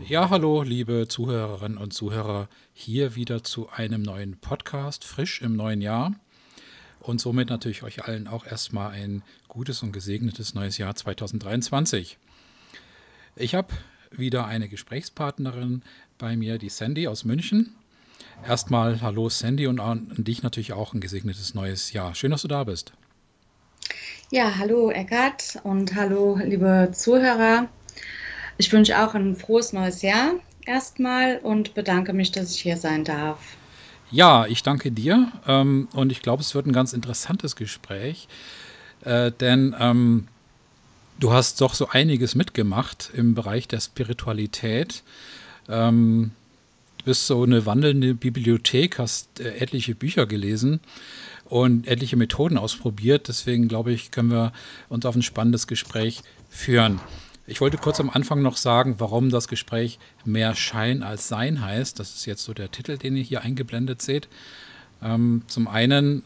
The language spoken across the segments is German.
Ja, hallo, liebe Zuhörerinnen und Zuhörer, hier wieder zu einem neuen Podcast, frisch im neuen Jahr und somit natürlich euch allen auch erstmal ein gutes und gesegnetes neues Jahr 2023. Ich habe wieder eine Gesprächspartnerin bei mir, die Sandy aus München. Erstmal hallo Sandy und an dich natürlich auch ein gesegnetes neues Jahr. Schön, dass du da bist. Ja, hallo Eckart und hallo liebe Zuhörer. Ich wünsche auch ein frohes neues Jahr erstmal und bedanke mich, dass ich hier sein darf. Ja, ich danke dir und ich glaube, es wird ein ganz interessantes Gespräch, denn du hast doch so einiges mitgemacht im Bereich der Spiritualität. Du bist so eine wandelnde Bibliothek, hast etliche Bücher gelesen und etliche Methoden ausprobiert. Deswegen glaube ich, können wir uns auf ein spannendes Gespräch führen. Ich wollte kurz am Anfang noch sagen, warum das Gespräch mehr Schein als Sein heißt. Das ist jetzt so der Titel, den ihr hier eingeblendet seht. Zum einen,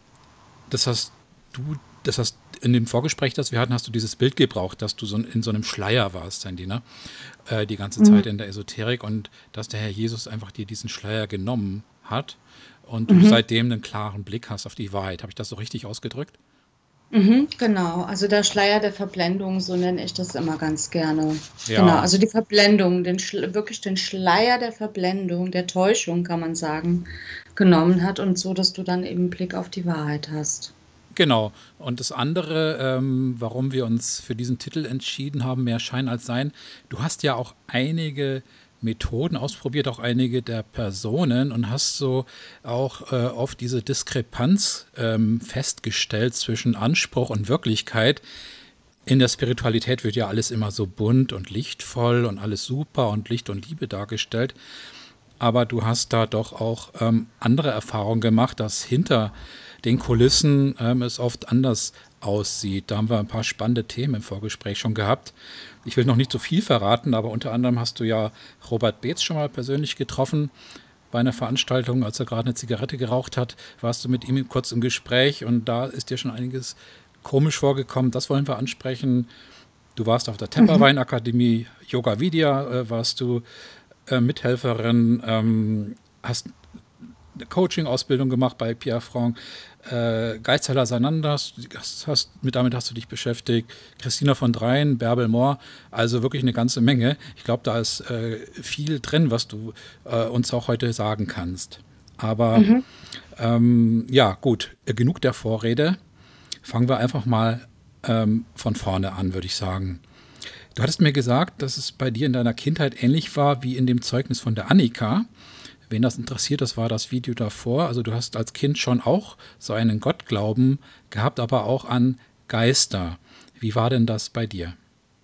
das hast das hast in dem Vorgespräch, das wir hatten, hast du dieses Bild gebraucht, dass du so in so einem Schleier warst, Sandy, ne? Die ganze Mhm. Zeit in der Esoterik und dass der Herr Jesus einfach dir diesen Schleier genommen hat und du Mhm. seitdem einen klaren Blick hast auf die Wahrheit. Habe ich das so richtig ausgedrückt? Mhm, genau, also der Schleier der Verblendung, so nenne ich das immer ganz gerne. Genau, Ja, also die Verblendung, wirklich den Schleier der Verblendung, der Täuschung, kann man sagen, genommen hat und so, dass du dann eben Blick auf die Wahrheit hast. genau. Und das andere, warum wir uns für diesen Titel entschieden haben, mehr Schein als Sein, du hast ja auch einige Methoden ausprobiert, auch einige der Personen und hast so auch auf diese Diskrepanz festgestellt zwischen Anspruch und Wirklichkeit. In der Spiritualität wird ja alles immer so bunt und lichtvoll und alles super und Licht und Liebe dargestellt. Aber du hast da doch auch andere Erfahrungen gemacht, dass hinter den Kulissen es oft anders aussieht. Da haben wir ein paar spannende Themen im Vorgespräch schon gehabt. Ich will noch nicht so viel verraten, aber unter anderem hast du ja Robert Beetz schon mal persönlich getroffen bei einer Veranstaltung, als er gerade eine Zigarette geraucht hat, warst du mit ihm kurz im Gespräch und da ist dir schon einiges komisch vorgekommen. Das wollen wir ansprechen. Du warst auf der Mhm. Tepperwein Akademie Yoga Vidya, warst du Mithelferin, hast eine Coaching-Ausbildung gemacht bei Pierre Franck, Geizheiler Sananda, damit hast du dich beschäftigt, Christina von Dreien, Bärbel Mohr, also wirklich eine ganze Menge. Ich glaube, da ist viel drin, was du uns auch heute sagen kannst. Aber Mhm. ja, gut, genug der Vorrede. Fangen wir einfach mal von vorne an, würde ich sagen. Du hattest mir gesagt, dass es bei dir in deiner Kindheit ähnlich war wie in dem Zeugnis von der Annika. Wen das interessiert, das war das Video davor. Also du hast als Kind schon auch so einen Gottglauben gehabt, aber auch an Geister. Wie war denn das bei dir?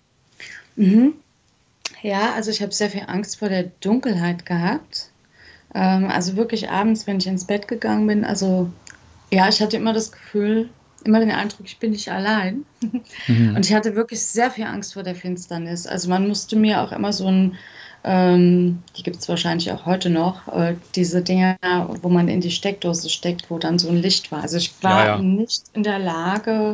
Mhm. Ja, also ich habe sehr viel Angst vor der Dunkelheit gehabt. Also wirklich abends, wenn ich ins Bett gegangen bin, also ja, ich hatte immer das Gefühl, immer den Eindruck, ich bin nicht allein. Mhm. Und ich hatte wirklich sehr viel Angst vor der Finsternis. Also man musste mir auch immer so ein, die gibt es wahrscheinlich auch heute noch, diese Dinger, wo man in die Steckdose steckt, wo dann so ein Licht war. Also ich Ja, war ja. nicht in der Lage,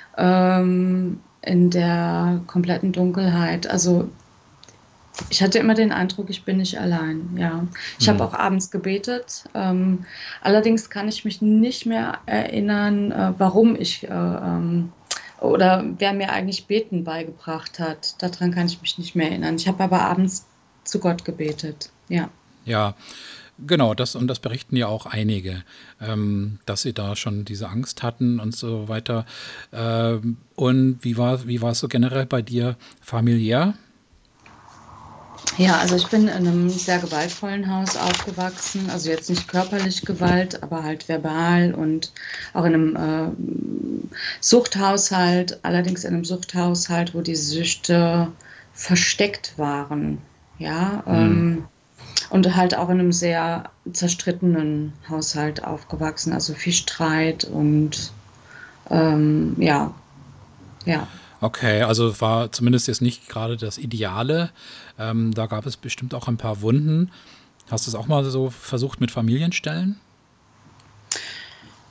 in der kompletten Dunkelheit. Also ich hatte immer den Eindruck, ich bin nicht allein, ja. Ich habe Mhm. auch abends gebetet. Allerdings kann ich mich nicht mehr erinnern, warum ich oder wer mir eigentlich Beten beigebracht hat. Daran kann ich mich nicht mehr erinnern. Ich habe aber abends zu Gott gebetet, ja. Ja, genau, das und das berichten ja auch einige, dass sie da schon diese Angst hatten und so weiter. Und wie war es so generell bei dir familiär? Ja, also ich bin in einem sehr gewaltvollen Haus aufgewachsen. Also jetzt nicht körperlich Gewalt, aber halt verbal und auch in einem Suchthaushalt, allerdings in einem Suchthaushalt, wo die Süchte versteckt waren. Ja, Hm. und halt auch in einem sehr zerstrittenen Haushalt aufgewachsen. Also viel Streit und ja, ja. Okay, also war zumindest jetzt nicht gerade das Ideale. Da gab es bestimmt auch ein paar Wunden. Hast du es auch mal so versucht mit Familienstellen?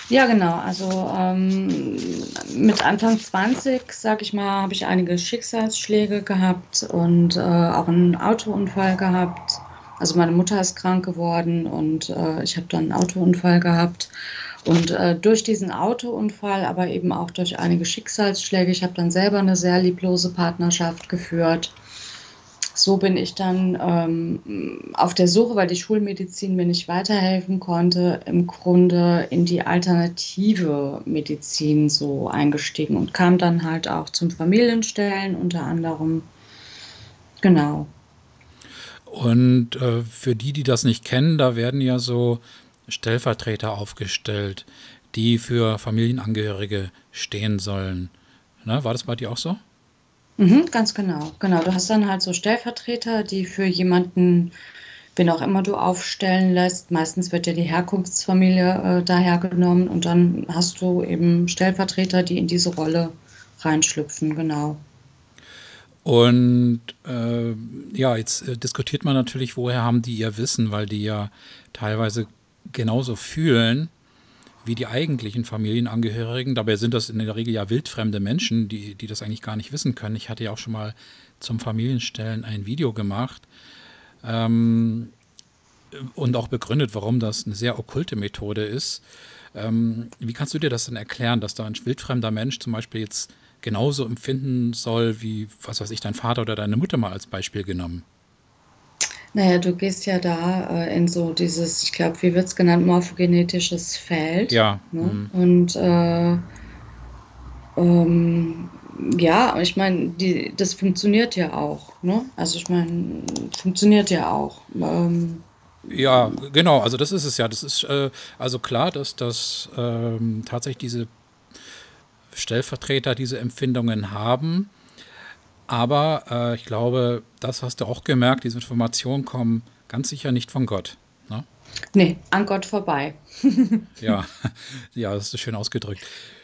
Ja, genau. Also mit Anfang 20, sag ich mal, habe ich einige Schicksalsschläge gehabt und auch einen Autounfall gehabt. Also meine Mutter ist krank geworden und ich habe dann einen Autounfall gehabt. Und durch diesen Autounfall, aber eben auch durch einige Schicksalsschläge, ich habe dann selber eine sehr lieblose Partnerschaft geführt. So bin ich dann auf der Suche, weil die Schulmedizin mir nicht weiterhelfen konnte, im Grunde in die alternative Medizin so eingestiegen und kam dann halt auch zum Familienstellen unter anderem. Genau. Und für die, die das nicht kennen, da werden ja so Stellvertreter aufgestellt, die für Familienangehörige stehen sollen. Ne? War das bei dir auch so? Mhm, ganz genau. Genau. Du hast dann halt so Stellvertreter, die für jemanden, wen auch immer du aufstellen lässt. Meistens wird ja die Herkunftsfamilie dahergenommen und dann hast du eben Stellvertreter, die in diese Rolle reinschlüpfen, genau. Und ja, jetzt diskutiert man natürlich, woher haben die ihr Wissen, weil die ja teilweise genauso fühlen wie die eigentlichen Familienangehörigen. Dabei sind das in der Regel ja wildfremde Menschen, die das eigentlich gar nicht wissen können. Ich hatte ja auch schon mal zum Familienstellen ein Video gemacht ähm, und auch begründet, warum das eine sehr okkulte Methode ist. Wie kannst du dir das denn erklären, dass da ein wildfremder Mensch zum Beispiel jetzt genauso empfinden soll wie, was weiß ich, dein Vater oder deine Mutter mal als Beispiel genommen? Naja, du gehst ja da in so dieses, ich glaube, wie wird es genannt, morphogenetisches Feld. Ja, Ne? Und ähm, ja, ich meine, das funktioniert ja auch. Ne? Also ich meine, funktioniert ja auch. ja, genau, also das ist es ja. Das ist also klar, dass das tatsächlich diese Stellvertreter diese Empfindungen haben. Aber ich glaube, das hast du auch gemerkt, diese Informationen kommen ganz sicher nicht von Gott. Ne? Nee, an Gott vorbei. Ja, ja, das ist schön ausgedrückt.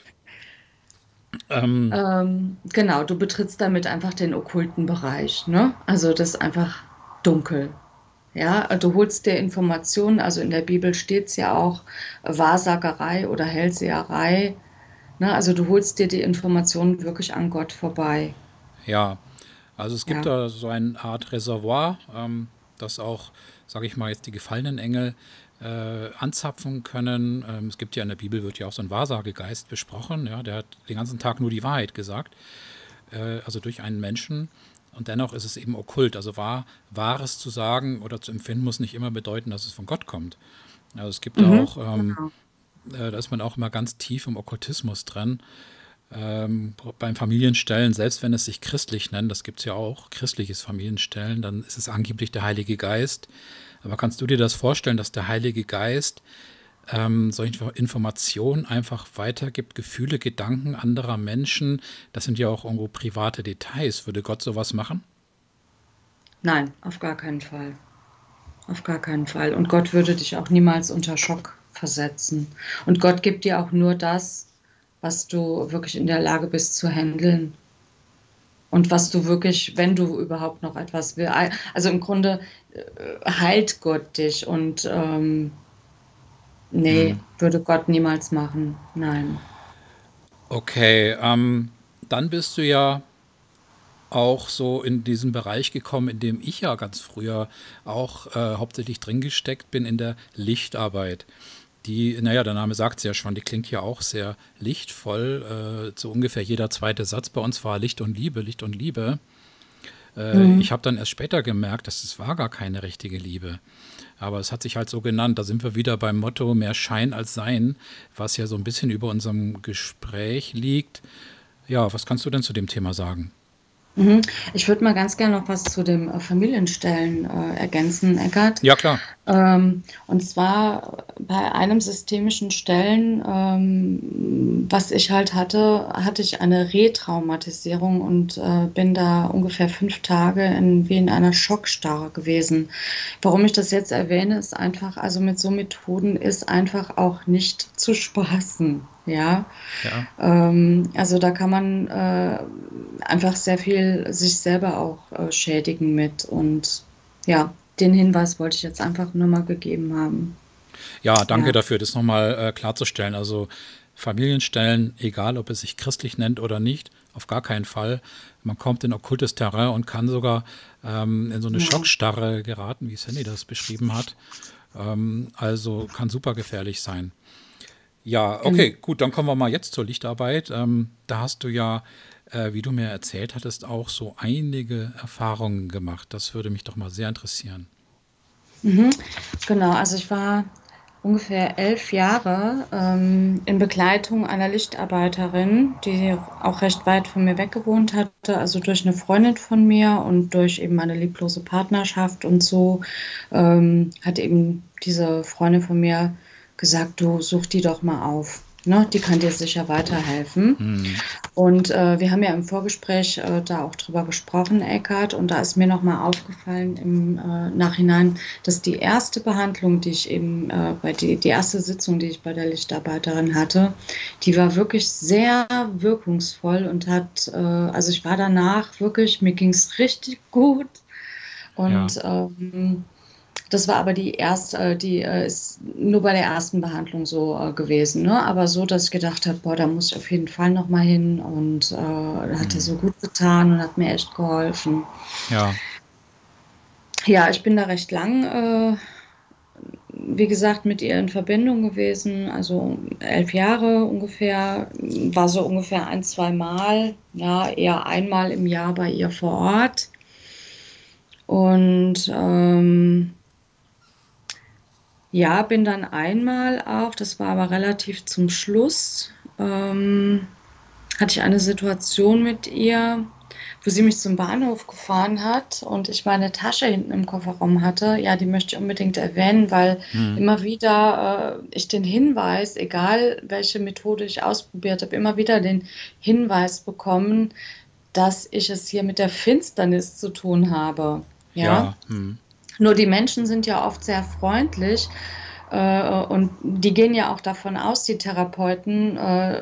Ähm, Genau, du betrittst damit einfach den okkulten Bereich, ne? Also das ist einfach dunkel. Ja, du holst dir Informationen, also in der Bibel steht es ja auch Wahrsagerei oder Hellseherei. Ne? Also du holst dir die Informationen wirklich an Gott vorbei. ja, also es gibt Ja. da so eine Art Reservoir, das auch, sage ich mal, jetzt die gefallenen Engel anzapfen können. Es gibt ja in der Bibel, wird ja auch so ein Wahrsagegeist besprochen, ja, der hat den ganzen Tag nur die Wahrheit gesagt, also durch einen Menschen. Und dennoch ist es eben okkult. Also Wahres zu sagen oder zu empfinden muss nicht immer bedeuten, dass es von Gott kommt. Also es gibt Mhm. auch, Genau. da ist man auch immer ganz tief im Okkultismus drin. Beim Familienstellen, selbst wenn es sich christlich nennt, das gibt es ja auch, christliches Familienstellen, dann ist es angeblich der Heilige Geist. Aber kannst du dir das vorstellen, dass der Heilige Geist solche Informationen einfach weitergibt, Gefühle, Gedanken anderer Menschen? Das sind ja auch irgendwo private Details. Würde Gott sowas machen? Nein, auf gar keinen Fall. Auf gar keinen Fall. Und Gott würde dich auch niemals unter Schock versetzen. Und Gott gibt dir auch nur das, was du wirklich in der Lage bist zu handeln. Und was du wirklich, wenn du überhaupt noch etwas will. Also im Grunde heilt Gott dich und nee, Hm. würde Gott niemals machen. Nein. Okay, dann bist du ja auch so in diesen Bereich gekommen, in dem ich ja ganz früher auch hauptsächlich drin gesteckt bin, in der Lichtarbeit. Die, naja, der Name sagt es ja schon, die klingt ja auch sehr lichtvoll. So ungefähr jeder zweite Satz bei uns war Licht und Liebe, Licht und Liebe. Mhm. Ich habe dann erst später gemerkt, dass es war gar keine richtige Liebe. Aber es hat sich halt so genannt. Da sind wir wieder beim Motto mehr Schein als Sein, was ja so ein bisschen über unserem Gespräch liegt. Ja, was kannst du denn zu dem Thema sagen? Mhm. Ich würde mal ganz gerne noch was zu dem Familienstellen ergänzen, Eckart. Ja, klar. Und zwar bei einem systemischen Stellen, was ich halt hatte, hatte ich eine Retraumatisierung und bin da ungefähr 5 Tage wie in einer Schockstarre gewesen. Warum ich das jetzt erwähne, ist einfach, also mit so Methoden ist einfach auch nicht zu spaßen. Ja, Ja. also da kann man einfach sehr viel sich selber auch schädigen mit und ja, den Hinweis wollte ich jetzt einfach nur mal gegeben haben. Ja, danke Ja. dafür, das nochmal klarzustellen. Also Familienstellen, egal ob es sich christlich nennt oder nicht, auf gar keinen Fall. Man kommt in okkultes Terrain und kann sogar in so eine Ja. Schockstarre geraten, wie Sandy das beschrieben hat. Also kann super gefährlich sein. Ja, Genau. okay, gut, dann kommen wir mal jetzt zur Lichtarbeit. Da hast du ja, wie du mir erzählt hattest, auch so einige Erfahrungen gemacht. Das würde mich doch mal sehr interessieren. Mhm. Genau, also ich war ungefähr 11 Jahre in Begleitung einer Lichtarbeiterin, die auch recht weit von mir weg gewohnt hatte, also durch eine Freundin von mir und durch eben meine lieblose Partnerschaft und so hat eben diese Freundin von mir gesagt, du such die doch mal auf. Ne? Die kann dir sicher weiterhelfen. Hm, Und wir haben ja im Vorgespräch da auch drüber gesprochen, Eckart, und da ist mir nochmal aufgefallen im Nachhinein, dass die erste Behandlung, die ich eben die erste Sitzung, die ich bei der Lichtarbeiterin hatte, die war wirklich sehr wirkungsvoll und also ich war danach wirklich, mir ging es richtig gut ja. und das war aber die ist nur bei der ersten Behandlung so gewesen, ne? Aber so, dass ich gedacht habe, boah, da muss ich auf jeden Fall noch mal hin und hat er Hm, so gut getan und hat mir echt geholfen. ja. Ja, ich bin da recht lang, wie gesagt, mit ihr in Verbindung gewesen, also 11 Jahre ungefähr, war so ungefähr ein, zwei Mal, ja, eher einmal im Jahr bei ihr vor Ort und ja, bin dann einmal auch, das war aber relativ zum Schluss, hatte ich eine Situation mit ihr, wo sie mich zum Bahnhof gefahren hat und ich meine Tasche hinten im Kofferraum hatte. Ja, die möchte ich unbedingt erwähnen, weil Hm, immer wieder ich den Hinweis, egal welche Methode ich ausprobiert habe, immer wieder den Hinweis bekommen, dass ich es hier mit der Finsternis zu tun habe. Ja, ja. Hm, nur die Menschen sind ja oft sehr freundlich und die gehen ja auch davon aus, die Therapeuten,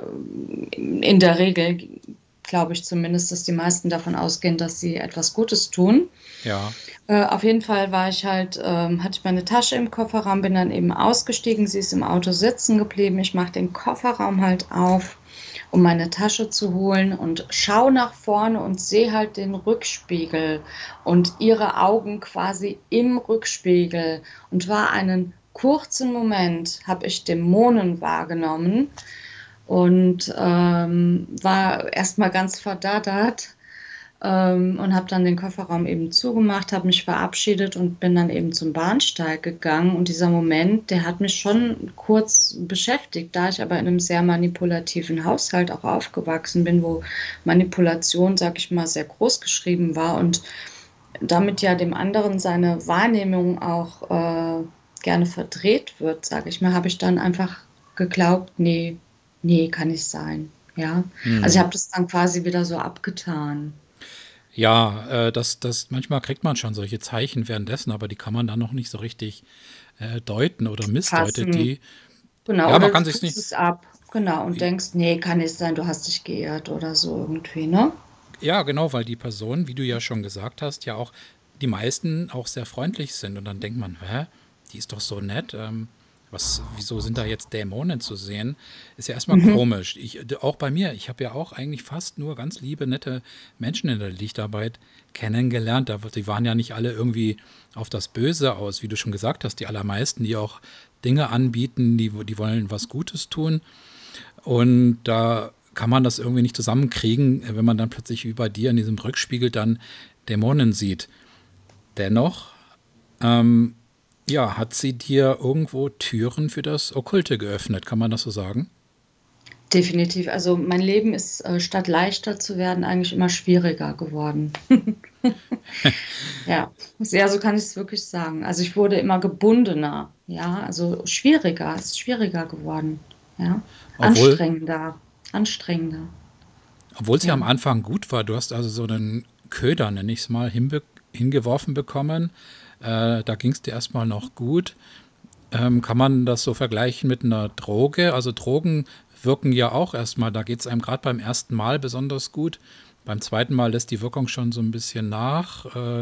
in der Regel, glaube ich zumindest, dass die meisten davon ausgehen, dass sie etwas Gutes tun. ja. Auf jeden Fall war ich halt, hatte ich meine Tasche im Kofferraum, bin dann eben ausgestiegen, sie ist im Auto sitzen geblieben. Ich mache den Kofferraum halt auf, um meine Tasche zu holen und schaue nach vorne und sehe halt den Rückspiegel und ihre Augen quasi im Rückspiegel. Und war einen kurzen Moment, habe ich Dämonen wahrgenommen und war erstmal ganz verdattert und habe dann den Kofferraum eben zugemacht, habe mich verabschiedet und bin dann eben zum Bahnsteig gegangen. Und dieser Moment, der hat mich schon kurz beschäftigt, da ich aber in einem sehr manipulativen Haushalt auch aufgewachsen bin, wo Manipulation, sag ich mal, sehr groß geschrieben war und damit ja dem anderen seine Wahrnehmung auch gerne verdreht wird, sage ich mal, habe ich dann einfach geglaubt, nee, nee, kann nicht sein. Ja, also ich Hm. habe das dann quasi wieder so abgetan. Ja, das, manchmal kriegt man schon solche Zeichen währenddessen, aber die kann man dann noch nicht so richtig deuten oder missdeutet Fassen. die. Genau, Ja, man oder kann du sich's tust nicht. es ab. Genau, und denkst, nee, kann nicht sein, du hast dich geirrt oder so irgendwie, ne? Ja, genau, weil die Personen, wie du ja schon gesagt hast, ja auch die meisten auch sehr freundlich sind. Und dann denkt man, hä, die ist doch so nett. Wieso sind da jetzt Dämonen zu sehen? Ist ja erstmal Mhm. komisch. Auch bei mir, ich habe ja auch eigentlich fast nur ganz liebe, nette Menschen in der Lichtarbeit kennengelernt. Die waren ja nicht alle irgendwie auf das Böse aus, wie du schon gesagt hast. Die allermeisten, die auch Dinge anbieten, die wollen was Gutes tun. Und da kann man das irgendwie nicht zusammenkriegen, wenn man dann plötzlich wie bei dir in diesem Rückspiegel dann Dämonen sieht. Dennoch, ja, hat sie dir irgendwo Türen für das Okkulte geöffnet, kann man das so sagen? Definitiv. Also mein Leben ist statt leichter zu werden eigentlich immer schwieriger geworden. Ja, ja, so kann ich es wirklich sagen. Also ich wurde immer gebundener, ja, also schwieriger, es ist schwieriger geworden, ja, Obwohl, anstrengender, anstrengender, obwohl es ja am ja. Anfang gut war. Du hast also so einen Köder, nenne ich es mal, hingeworfen bekommen. Da ging es dir erstmal noch gut. Kann man das so vergleichen mit einer Droge? Also Drogen wirken ja auch erstmal, da geht es einem gerade beim ersten Mal besonders gut. Beim zweiten Mal lässt die Wirkung schon so ein bisschen nach.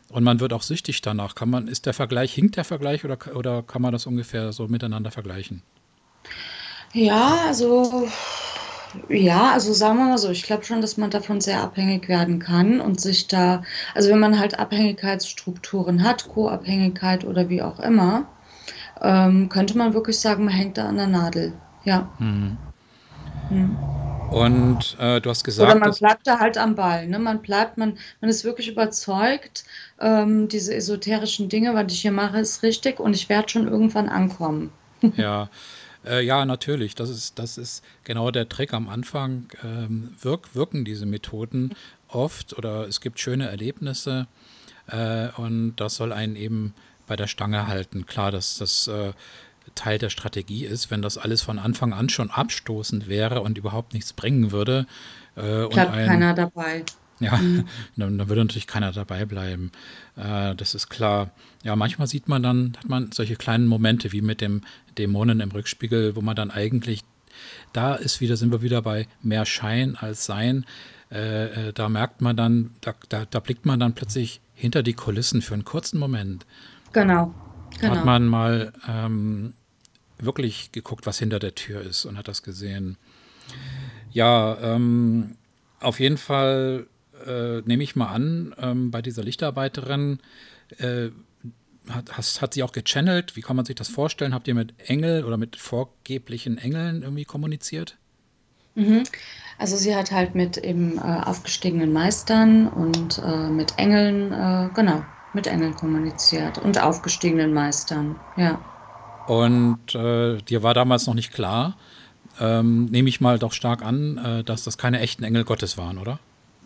Und man wird auch süchtig danach. Hinkt der Vergleich oder kann man das ungefähr so miteinander vergleichen? Ja, also ja, also sagen wir mal so, ich glaube schon, dass man davon sehr abhängig werden kann und sich da, also wenn man halt Abhängigkeitsstrukturen hat, Co-Abhängigkeit oder wie auch immer, könnte man wirklich sagen, man hängt da an der Nadel. Ja. Mhm. Hm. Und du hast Oder gesagt, man dass, bleibt da halt am Ball, ne? Man ist wirklich überzeugt, diese esoterischen Dinge, was ich hier mache, ist richtig und ich werde schon irgendwann ankommen. ja, ja, natürlich, das ist genau der Trick am Anfang. Wirken diese Methoden oft oder es gibt schöne Erlebnisse und das soll einen eben bei der Stange halten. Klar, dass das Teil der Strategie ist, wenn das alles von Anfang an schon abstoßend wäre und überhaupt nichts bringen würde und Bleibt ein keiner dabei. ja, Hm. dann würde natürlich keiner dabei bleiben. Das ist klar. Ja, manchmal hat man solche kleinen Momente wie mit dem Dämonen im Rückspiegel, wo man dann eigentlich, sind wir wieder bei mehr Schein als Sein. Da merkt man dann, da blickt man dann plötzlich hinter die Kulissen für einen kurzen Moment. Genau, Da hat genau. man mal wirklich geguckt, was hinter der Tür ist und hat das gesehen. Ja, auf jeden Fall nehme ich mal an, bei dieser Lichtarbeiterin äh, hat sie auch gechannelt. Wie kann man sich das vorstellen? Habt ihr mit Engel oder mit vorgeblichen Engeln irgendwie kommuniziert? Mhm. Also sie hat halt mit eben aufgestiegenen Meistern und mit Engeln, genau, mit Engeln kommuniziert und aufgestiegenen Meistern, ja. Und dir war damals noch nicht klar, nehme ich mal doch stark an, dass das keine echten Engel Gottes waren, oder?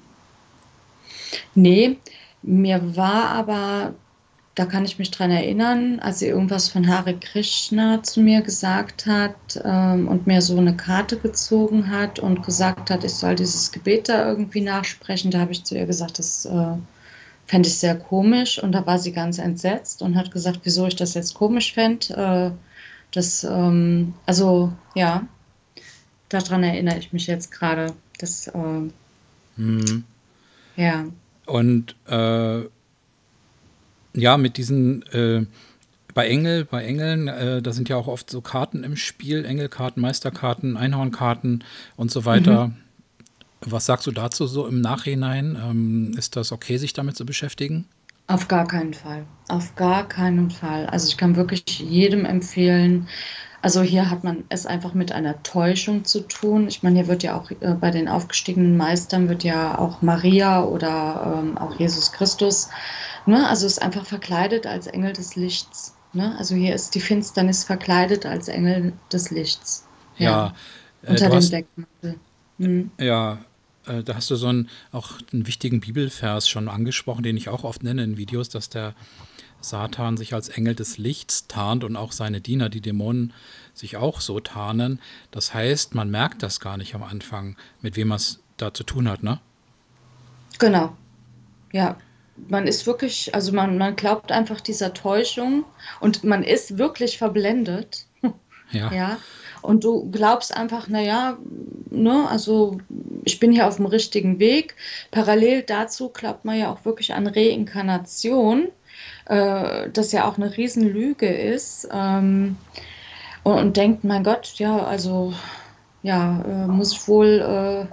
Nee, mir war aber, da kann ich mich dran erinnern, als sie irgendwas von Hare Krishna zu mir gesagt hat und mir so eine Karte gezogen hat und gesagt hat, ich soll dieses Gebet da irgendwie nachsprechen. Da habe ich zu ihr gesagt, das fände ich sehr komisch. Und da war sie ganz entsetzt und hat gesagt, wieso ich das jetzt komisch fände. Also ja, daran erinnere ich mich jetzt gerade. Hm. Ja. Und ja, mit diesen bei Engeln, da sind ja auch oft so Karten im Spiel, Engelkarten, Meisterkarten, Einhornkarten und so Mhm. weiter. Was sagst du dazu so im Nachhinein? Ist das okay, sich damit zu beschäftigen? Auf gar keinen Fall. Auf gar keinen Fall. Also ich kann wirklich jedem empfehlen. Also hier hat man es einfach mit einer Täuschung zu tun. Ich meine, hier wird ja auch bei den aufgestiegenen Meistern wird ja auch Maria oder auch Jesus Christus, ne? Also ist einfach verkleidet als Engel des Lichts. Ne? Also hier ist die Finsternis verkleidet als Engel des Lichts. Ja, Ja, unter du dem hast, Deckmantel. Hm. ja, da hast du auch einen wichtigen Bibelvers schon angesprochen, den ich auch oft nenne in Videos, dass der Satan sich als Engel des Lichts tarnt und auch seine Diener, die Dämonen, sich auch so tarnen. Das heißt, man merkt das gar nicht am Anfang, mit wem man es da zu tun hat, ne? Genau. Ja, man ist wirklich, also man glaubt einfach dieser Täuschung und man ist wirklich verblendet, Ja, ja. Und du glaubst einfach, naja, ne, also ich bin hier auf dem richtigen Weg. Parallel dazu glaubt man ja auch wirklich an Reinkarnation, das ja auch eine Riesenlüge ist. Und denkt, mein Gott, ja, also ja, muss ich wohl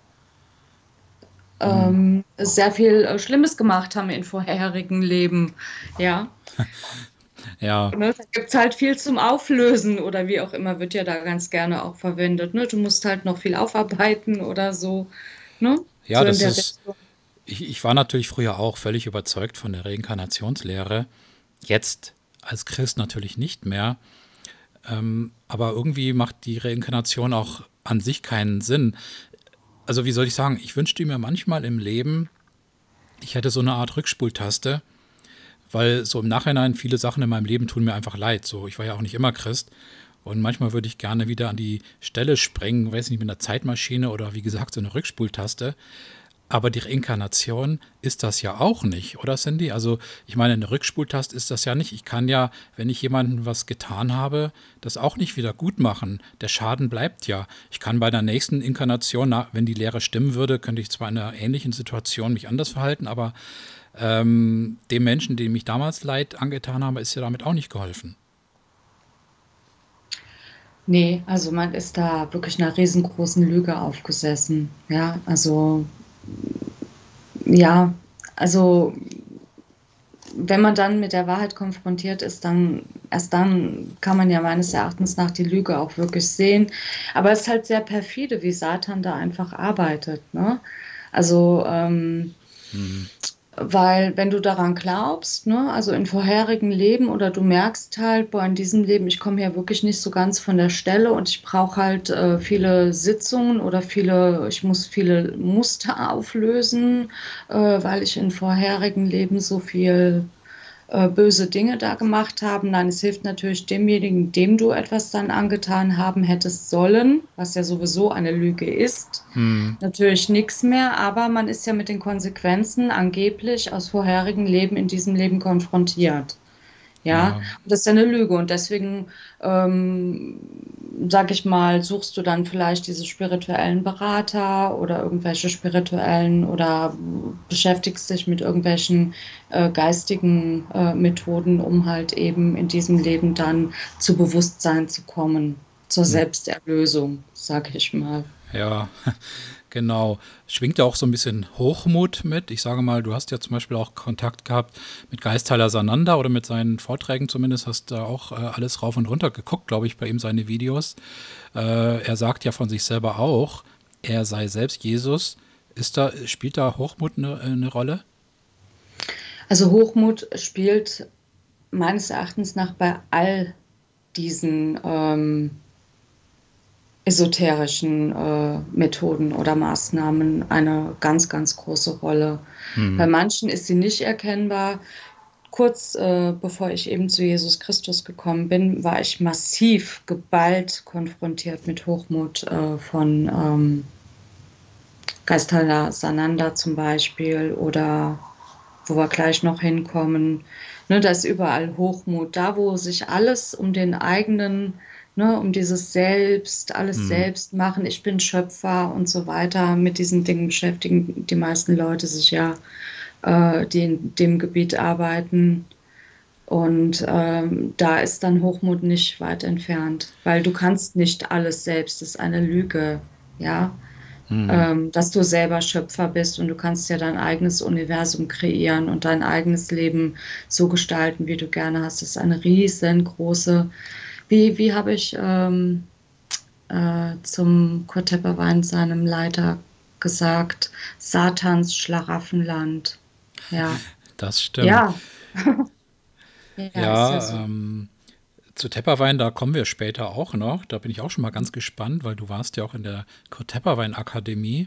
hm. sehr viel Schlimmes gemacht haben in vorherigen Leben. Ja, Ja, ne? Da gibt es halt viel zum Auflösen oder wie auch immer, wird ja da ganz gerne auch verwendet. Ne? Du musst halt noch viel aufarbeiten oder so. Ne? ja, So in das der ist, Richtung. ich war natürlich früher auch völlig überzeugt von der Reinkarnationslehre. Jetzt als Christ natürlich nicht mehr. Aber irgendwie macht die Reinkarnation auch an sich keinen Sinn. Also wie soll ich sagen, ich wünschte mir manchmal im Leben, ich hätte so eine Art Rückspultaste, weil so im Nachhinein viele Sachen in meinem Leben tun mir einfach leid. So, ich war ja auch nicht immer Christ und manchmal würde ich gerne wieder an die Stelle springen, weiß nicht, mit einer Zeitmaschine oder wie gesagt so eine Rückspultaste. Aber die Reinkarnation ist das ja auch nicht, oder Cindy? Also ich meine, eine Rückspultaste ist das ja nicht. Ich kann ja, wenn ich jemandem was getan habe, das auch nicht wieder gut machen. Der Schaden bleibt ja. Ich kann bei der nächsten Inkarnation, wenn die Lehre stimmen würde, könnte ich zwar in einer ähnlichen Situation mich anders verhalten, aber Dem Menschen, dem ich damals Leid angetan habe, ist ja damit auch nicht geholfen. Nee, also man ist da wirklich einer riesengroßen Lüge aufgesessen. Ja, also ja, also wenn man dann mit der Wahrheit konfrontiert ist, dann erst dann kann man ja meines Erachtens nach die Lüge auch wirklich sehen. Aber es ist halt sehr perfide, wie Satan da einfach arbeitet, ne? Also Hm. weil wenn du daran glaubst, ne, also in vorherigen Leben oder du merkst halt, boah, in diesem Leben, ich komme hier wirklich nicht so ganz von der Stelle und ich brauche halt viele Sitzungen oder ich muss viele Muster auflösen, weil ich in vorherigen Leben so viel böse Dinge da gemacht haben. Nein, es hilft natürlich demjenigen, dem du etwas dann angetan haben hättest sollen, was ja sowieso eine Lüge ist. Hm. Natürlich nichts mehr, aber man ist ja mit den Konsequenzen angeblich aus vorherigen Leben in diesem Leben konfrontiert. Ja, Ja. und das ist ja eine Lüge und deswegen, sag ich mal, suchst du dann vielleicht diese spirituellen Berater oder irgendwelche spirituellen oder beschäftigst dich mit irgendwelchen geistigen Methoden, um halt eben in diesem Leben dann zu Bewusstsein zu kommen, zur Hm. Selbsterlösung, sag ich mal. Ja, genau. Schwingt ja auch so ein bisschen Hochmut mit. Ich sage mal, du hast ja zum Beispiel auch Kontakt gehabt mit Geistheiler Sananda oder mit seinen Vorträgen zumindest, hast da auch alles rauf und runter geguckt, glaube ich, bei ihm seine Videos. Er sagt ja von sich selber auch, er sei selbst Jesus. Spielt da Hochmut eine Rolle? Also Hochmut spielt meines Erachtens nach bei all diesen esoterischen Methoden oder Maßnahmen eine ganz, ganz große Rolle. Bei Hm. manchen ist sie nicht erkennbar. Kurz bevor ich eben zu Jesus Christus gekommen bin, war ich massiv geballt konfrontiert mit Hochmut von Geistheiler Sananda zum Beispiel oder wo wir gleich noch hinkommen. Ne, da ist überall Hochmut, da wo sich alles um den eigenen, ne, um dieses Selbst, alles Hm. selbst machen, ich bin Schöpfer und so weiter, mit diesen Dingen beschäftigen die meisten Leute sich ja, die in dem Gebiet arbeiten. Und da ist dann Hochmut nicht weit entfernt, weil du kannst nicht alles selbst, das ist eine Lüge, ja, Hm. dass du selber Schöpfer bist und du kannst ja dein eigenes Universum kreieren und dein eigenes Leben so gestalten, wie du gerne hast. Das ist eine riesengroße, wie habe ich zum Kurt Tepperwein, seinem Leiter, gesagt, Satans Schlaraffenland. Ja, Das stimmt. ja, ja, ist ja Ja, so. zu Tepperwein, da kommen wir später auch noch. Da bin ich auch schon mal ganz gespannt, weil du warst ja auch in der Kurt Tepperwein Akademie.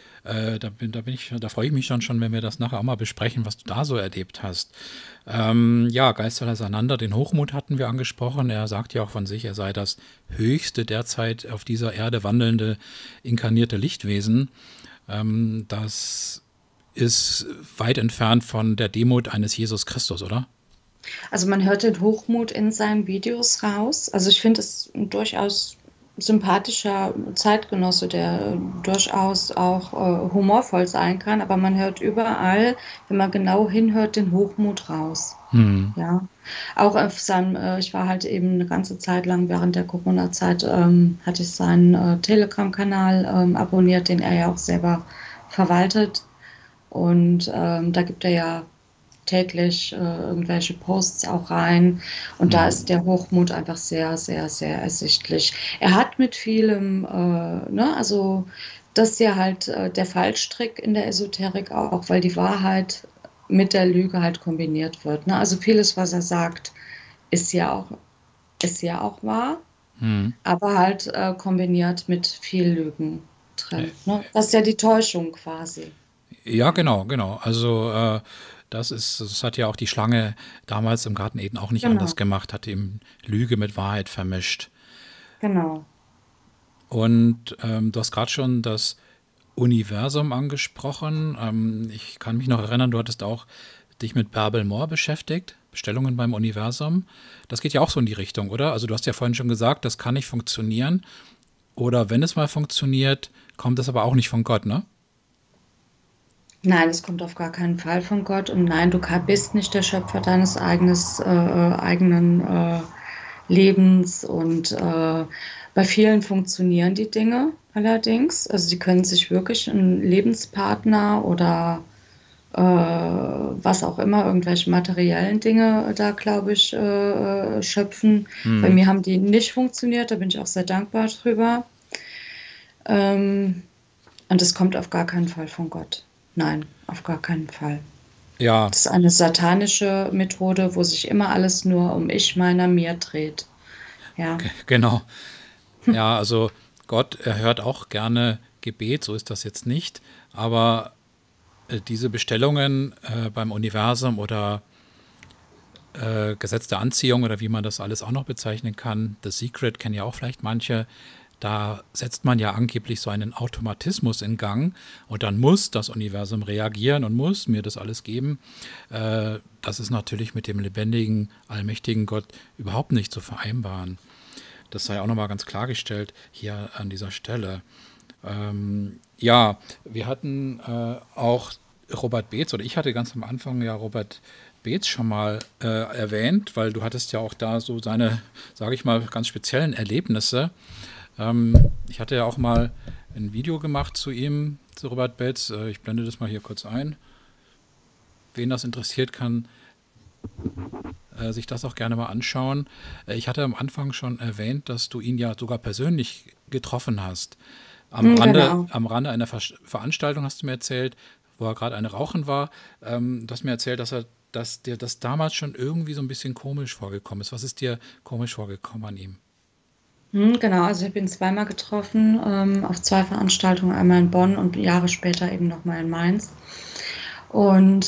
Da freue ich mich dann schon, wenn wir das nachher auch mal besprechen, was du da so erlebt hast. Ja, Geisterler Sananda, den Hochmut hatten wir angesprochen. Er sagt ja auch von sich, er sei das höchste derzeit auf dieser Erde wandelnde, inkarnierte Lichtwesen. Das ist weit entfernt von der Demut eines Jesus Christus, oder? Also man hört den Hochmut in seinen Videos raus. Also ich finde es ein durchaus sympathischer Zeitgenosse, der durchaus auch humorvoll sein kann, aber man hört überall, wenn man genau hinhört, den Hochmut raus. Hm. Ja, auch auf seinem, ich war halt eben eine ganze Zeit lang während der Corona-Zeit, hatte ich seinen Telegram-Kanal abonniert, den er ja auch selber verwaltet. Und da gibt er ja täglich irgendwelche Posts auch rein. Und da Hm. ist der Hochmut einfach sehr, sehr, sehr ersichtlich. Er hat mit vielem, ne, also das ist ja halt der Fallstrick in der Esoterik auch, weil die Wahrheit mit der Lüge halt kombiniert wird. Ne? Also vieles, was er sagt, ist ja auch, ist ja auch wahr, Hm. aber halt kombiniert mit viel Lügen drin. Ne? Das ist ja die Täuschung quasi. Ja, genau, genau. Also das hat ja auch die Schlange damals im Garten Eden auch nicht anders Genau, gemacht, hat eben Lüge mit Wahrheit vermischt. genau. Und du hast gerade schon das Universum angesprochen. Ich kann mich noch erinnern, du hattest auch dich mit Bärbel Moore beschäftigt, Bestellungen beim Universum. Das geht ja auch so in die Richtung, oder? Also du hast ja vorhin schon gesagt, das kann nicht funktionieren. Oder wenn es mal funktioniert, kommt es aber auch nicht von Gott, ne? Nein, es kommt auf gar keinen Fall von Gott und nein, bist nicht der Schöpfer deines eigenen Lebens und bei vielen funktionieren die Dinge allerdings. Also sie können sich wirklich einen Lebenspartner oder was auch immer, irgendwelche materiellen Dinge da, glaube ich, schöpfen. Bei Hm. mir haben die nicht funktioniert, da bin ich auch sehr dankbar drüber. Ähm, und es kommt auf gar keinen Fall von Gott. Nein, auf gar keinen Fall. Ja, Das ist eine satanische Methode, wo sich immer alles nur um ich, meiner, mir dreht. Ja. genau. Ja, also Gott erhört auch gerne Gebet, so ist das jetzt nicht. Aber diese Bestellungen beim Universum oder Gesetz der Anziehung oder wie man das alles auch noch bezeichnen kann, The Secret kennen ja auch vielleicht manche, da setzt man ja angeblich so einen Automatismus in Gang und dann muss das Universum reagieren und muss mir das alles geben. Das ist natürlich mit dem lebendigen, allmächtigen Gott überhaupt nicht zu vereinbaren. Das sei auch nochmal ganz klargestellt hier an dieser Stelle. Ja, wir hatten auch Robert Beetz, oder ich hatte ganz am Anfang ja Robert Beetz schon mal erwähnt, weil du hattest ja auch da so seine, sage ich mal, ganz speziellen Erlebnisse. Ich hatte ja auch mal ein Video gemacht zu ihm, zu Robert Beetz. Ich blende das mal hier kurz ein. Wen das interessiert, kann sich das auch gerne mal anschauen. Ich hatte am Anfang schon erwähnt, dass du ihn ja sogar persönlich getroffen hast. Genau. Am Rande einer Veranstaltung hast du mir erzählt, wo er gerade eine Rauchen war. Du hast mir erzählt, dass dir das damals schon irgendwie so ein bisschen komisch vorgekommen ist. Was ist dir komisch vorgekommen an ihm? Genau, also ich habe ihn zweimal getroffen, auf zwei Veranstaltungen, einmal in Bonn und Jahre später eben nochmal in Mainz. Und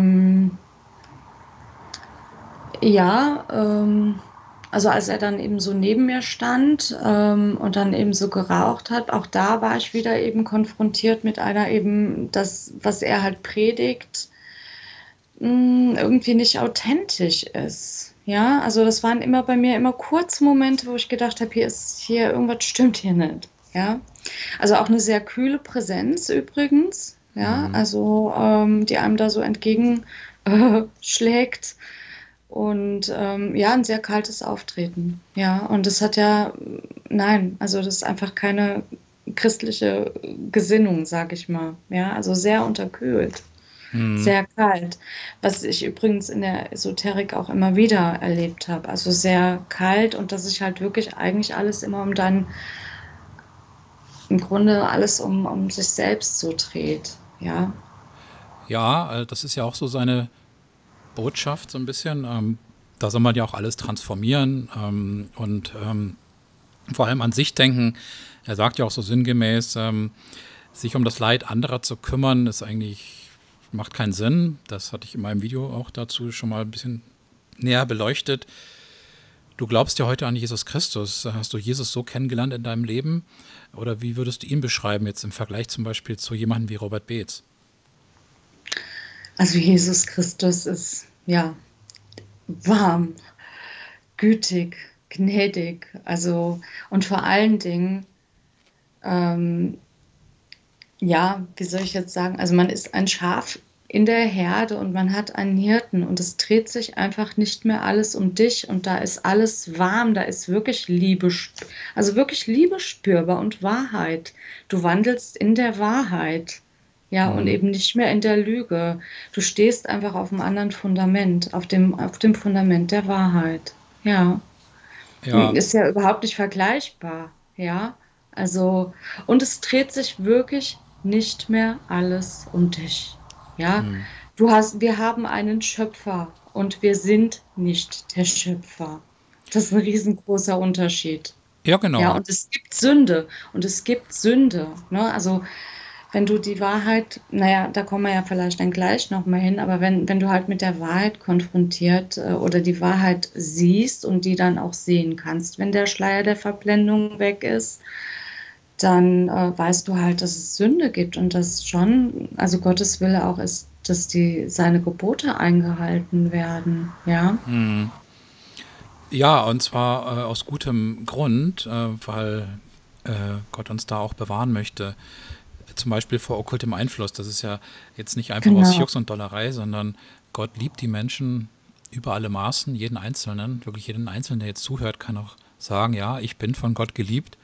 ja, also als er dann eben so neben mir stand und dann eben so geraucht hat, auch da war ich wieder eben konfrontiert mit einer eben, das, was er halt predigt, irgendwie nicht authentisch ist. Ja, also das waren immer bei mir immer kurze Momente, wo ich gedacht habe, hier irgendwas stimmt hier nicht. Ja, also auch eine sehr kühle Präsenz übrigens. Ja, Hm. also die einem da so entgegenschlägt. Schlägt. Und ja, ein sehr kaltes Auftreten. Ja, und das hat ja, nein, also das ist einfach keine christliche Gesinnung, sag ich mal. Ja, also sehr unterkühlt, Hm. sehr kalt. Was ich übrigens in der Esoterik auch immer wieder erlebt habe. Also sehr kalt und dass sich halt wirklich eigentlich alles immer um dann, im Grunde alles um sich selbst so dreht. Ja. Ja, das ist ja auch so seine Botschaft so ein bisschen. Da soll man ja auch alles transformieren und vor allem an sich denken. Er sagt ja auch so sinngemäß, sich um das Leid anderer zu kümmern, ist eigentlich, macht keinen Sinn. Das hatte ich in meinem Video auch dazu schon mal ein bisschen näher beleuchtet. Du glaubst ja heute an Jesus Christus. Hast du Jesus so kennengelernt in deinem Leben? Oder wie würdest du ihn beschreiben, jetzt im Vergleich zum Beispiel zu jemandem wie Robert Beetz? Also Jesus Christus ist ja warm, gütig, gnädig, also und vor allen Dingen, ähm, ja, wie soll ich jetzt sagen, also man ist ein Schaf in der Herde und man hat einen Hirten und es dreht sich einfach nicht mehr alles um dich und da ist alles warm, da ist wirklich Liebe, also wirklich Liebe spürbar und Wahrheit. Du wandelst in der Wahrheit. Ja, und Hm. eben nicht mehr in der Lüge. Du stehst einfach auf einem anderen Fundament, auf dem Fundament der Wahrheit. Ja, Ja, ist ja überhaupt nicht vergleichbar. Ja, also, und es dreht sich wirklich nicht mehr alles um dich. Ja, hm. wir haben einen Schöpfer und wir sind nicht der Schöpfer. Das ist ein riesengroßer Unterschied. Ja, Ja, genau. und es gibt Sünde und es gibt Sünde. Ne? Also wenn du die Wahrheit, naja, da kommen wir ja vielleicht dann gleich nochmal hin, aber wenn du halt mit der Wahrheit konfrontiert oder die Wahrheit siehst und die dann auch sehen kannst, wenn der Schleier der Verblendung weg ist, dann weißt du halt, dass es Sünde gibt und dass schon, also Gottes Wille auch ist, dass seine Gebote eingehalten werden, ja. Hm. Ja, und zwar aus gutem Grund, weil Gott uns da auch bewahren möchte. zum Beispiel vor okkultem Einfluss. Das ist ja jetzt nicht einfach aus Genau. Jux und Dollerei, sondern Gott liebt die Menschen über alle Maßen, jeden Einzelnen, wirklich jeden Einzelnen, der jetzt zuhört, kann auch sagen, ja, ich bin von Gott geliebt.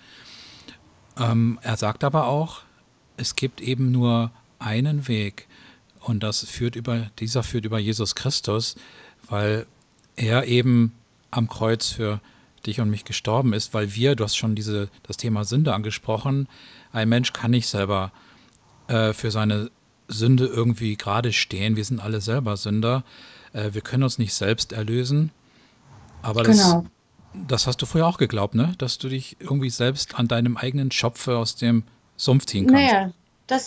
Er sagt aber auch, es gibt eben nur einen Weg und dieser führt über Jesus Christus, weil er eben am Kreuz für dich und mich gestorben ist, weil du hast schon das Thema Sünde angesprochen, ein Mensch kann nicht selber für seine Sünde irgendwie gerade stehen. Wir sind alle selber Sünder. Wir können uns nicht selbst erlösen. Aber Genau. das hast du früher auch geglaubt, ne? Dass du dich irgendwie selbst an deinem eigenen Schopfe aus dem Sumpf ziehen kannst. Naja,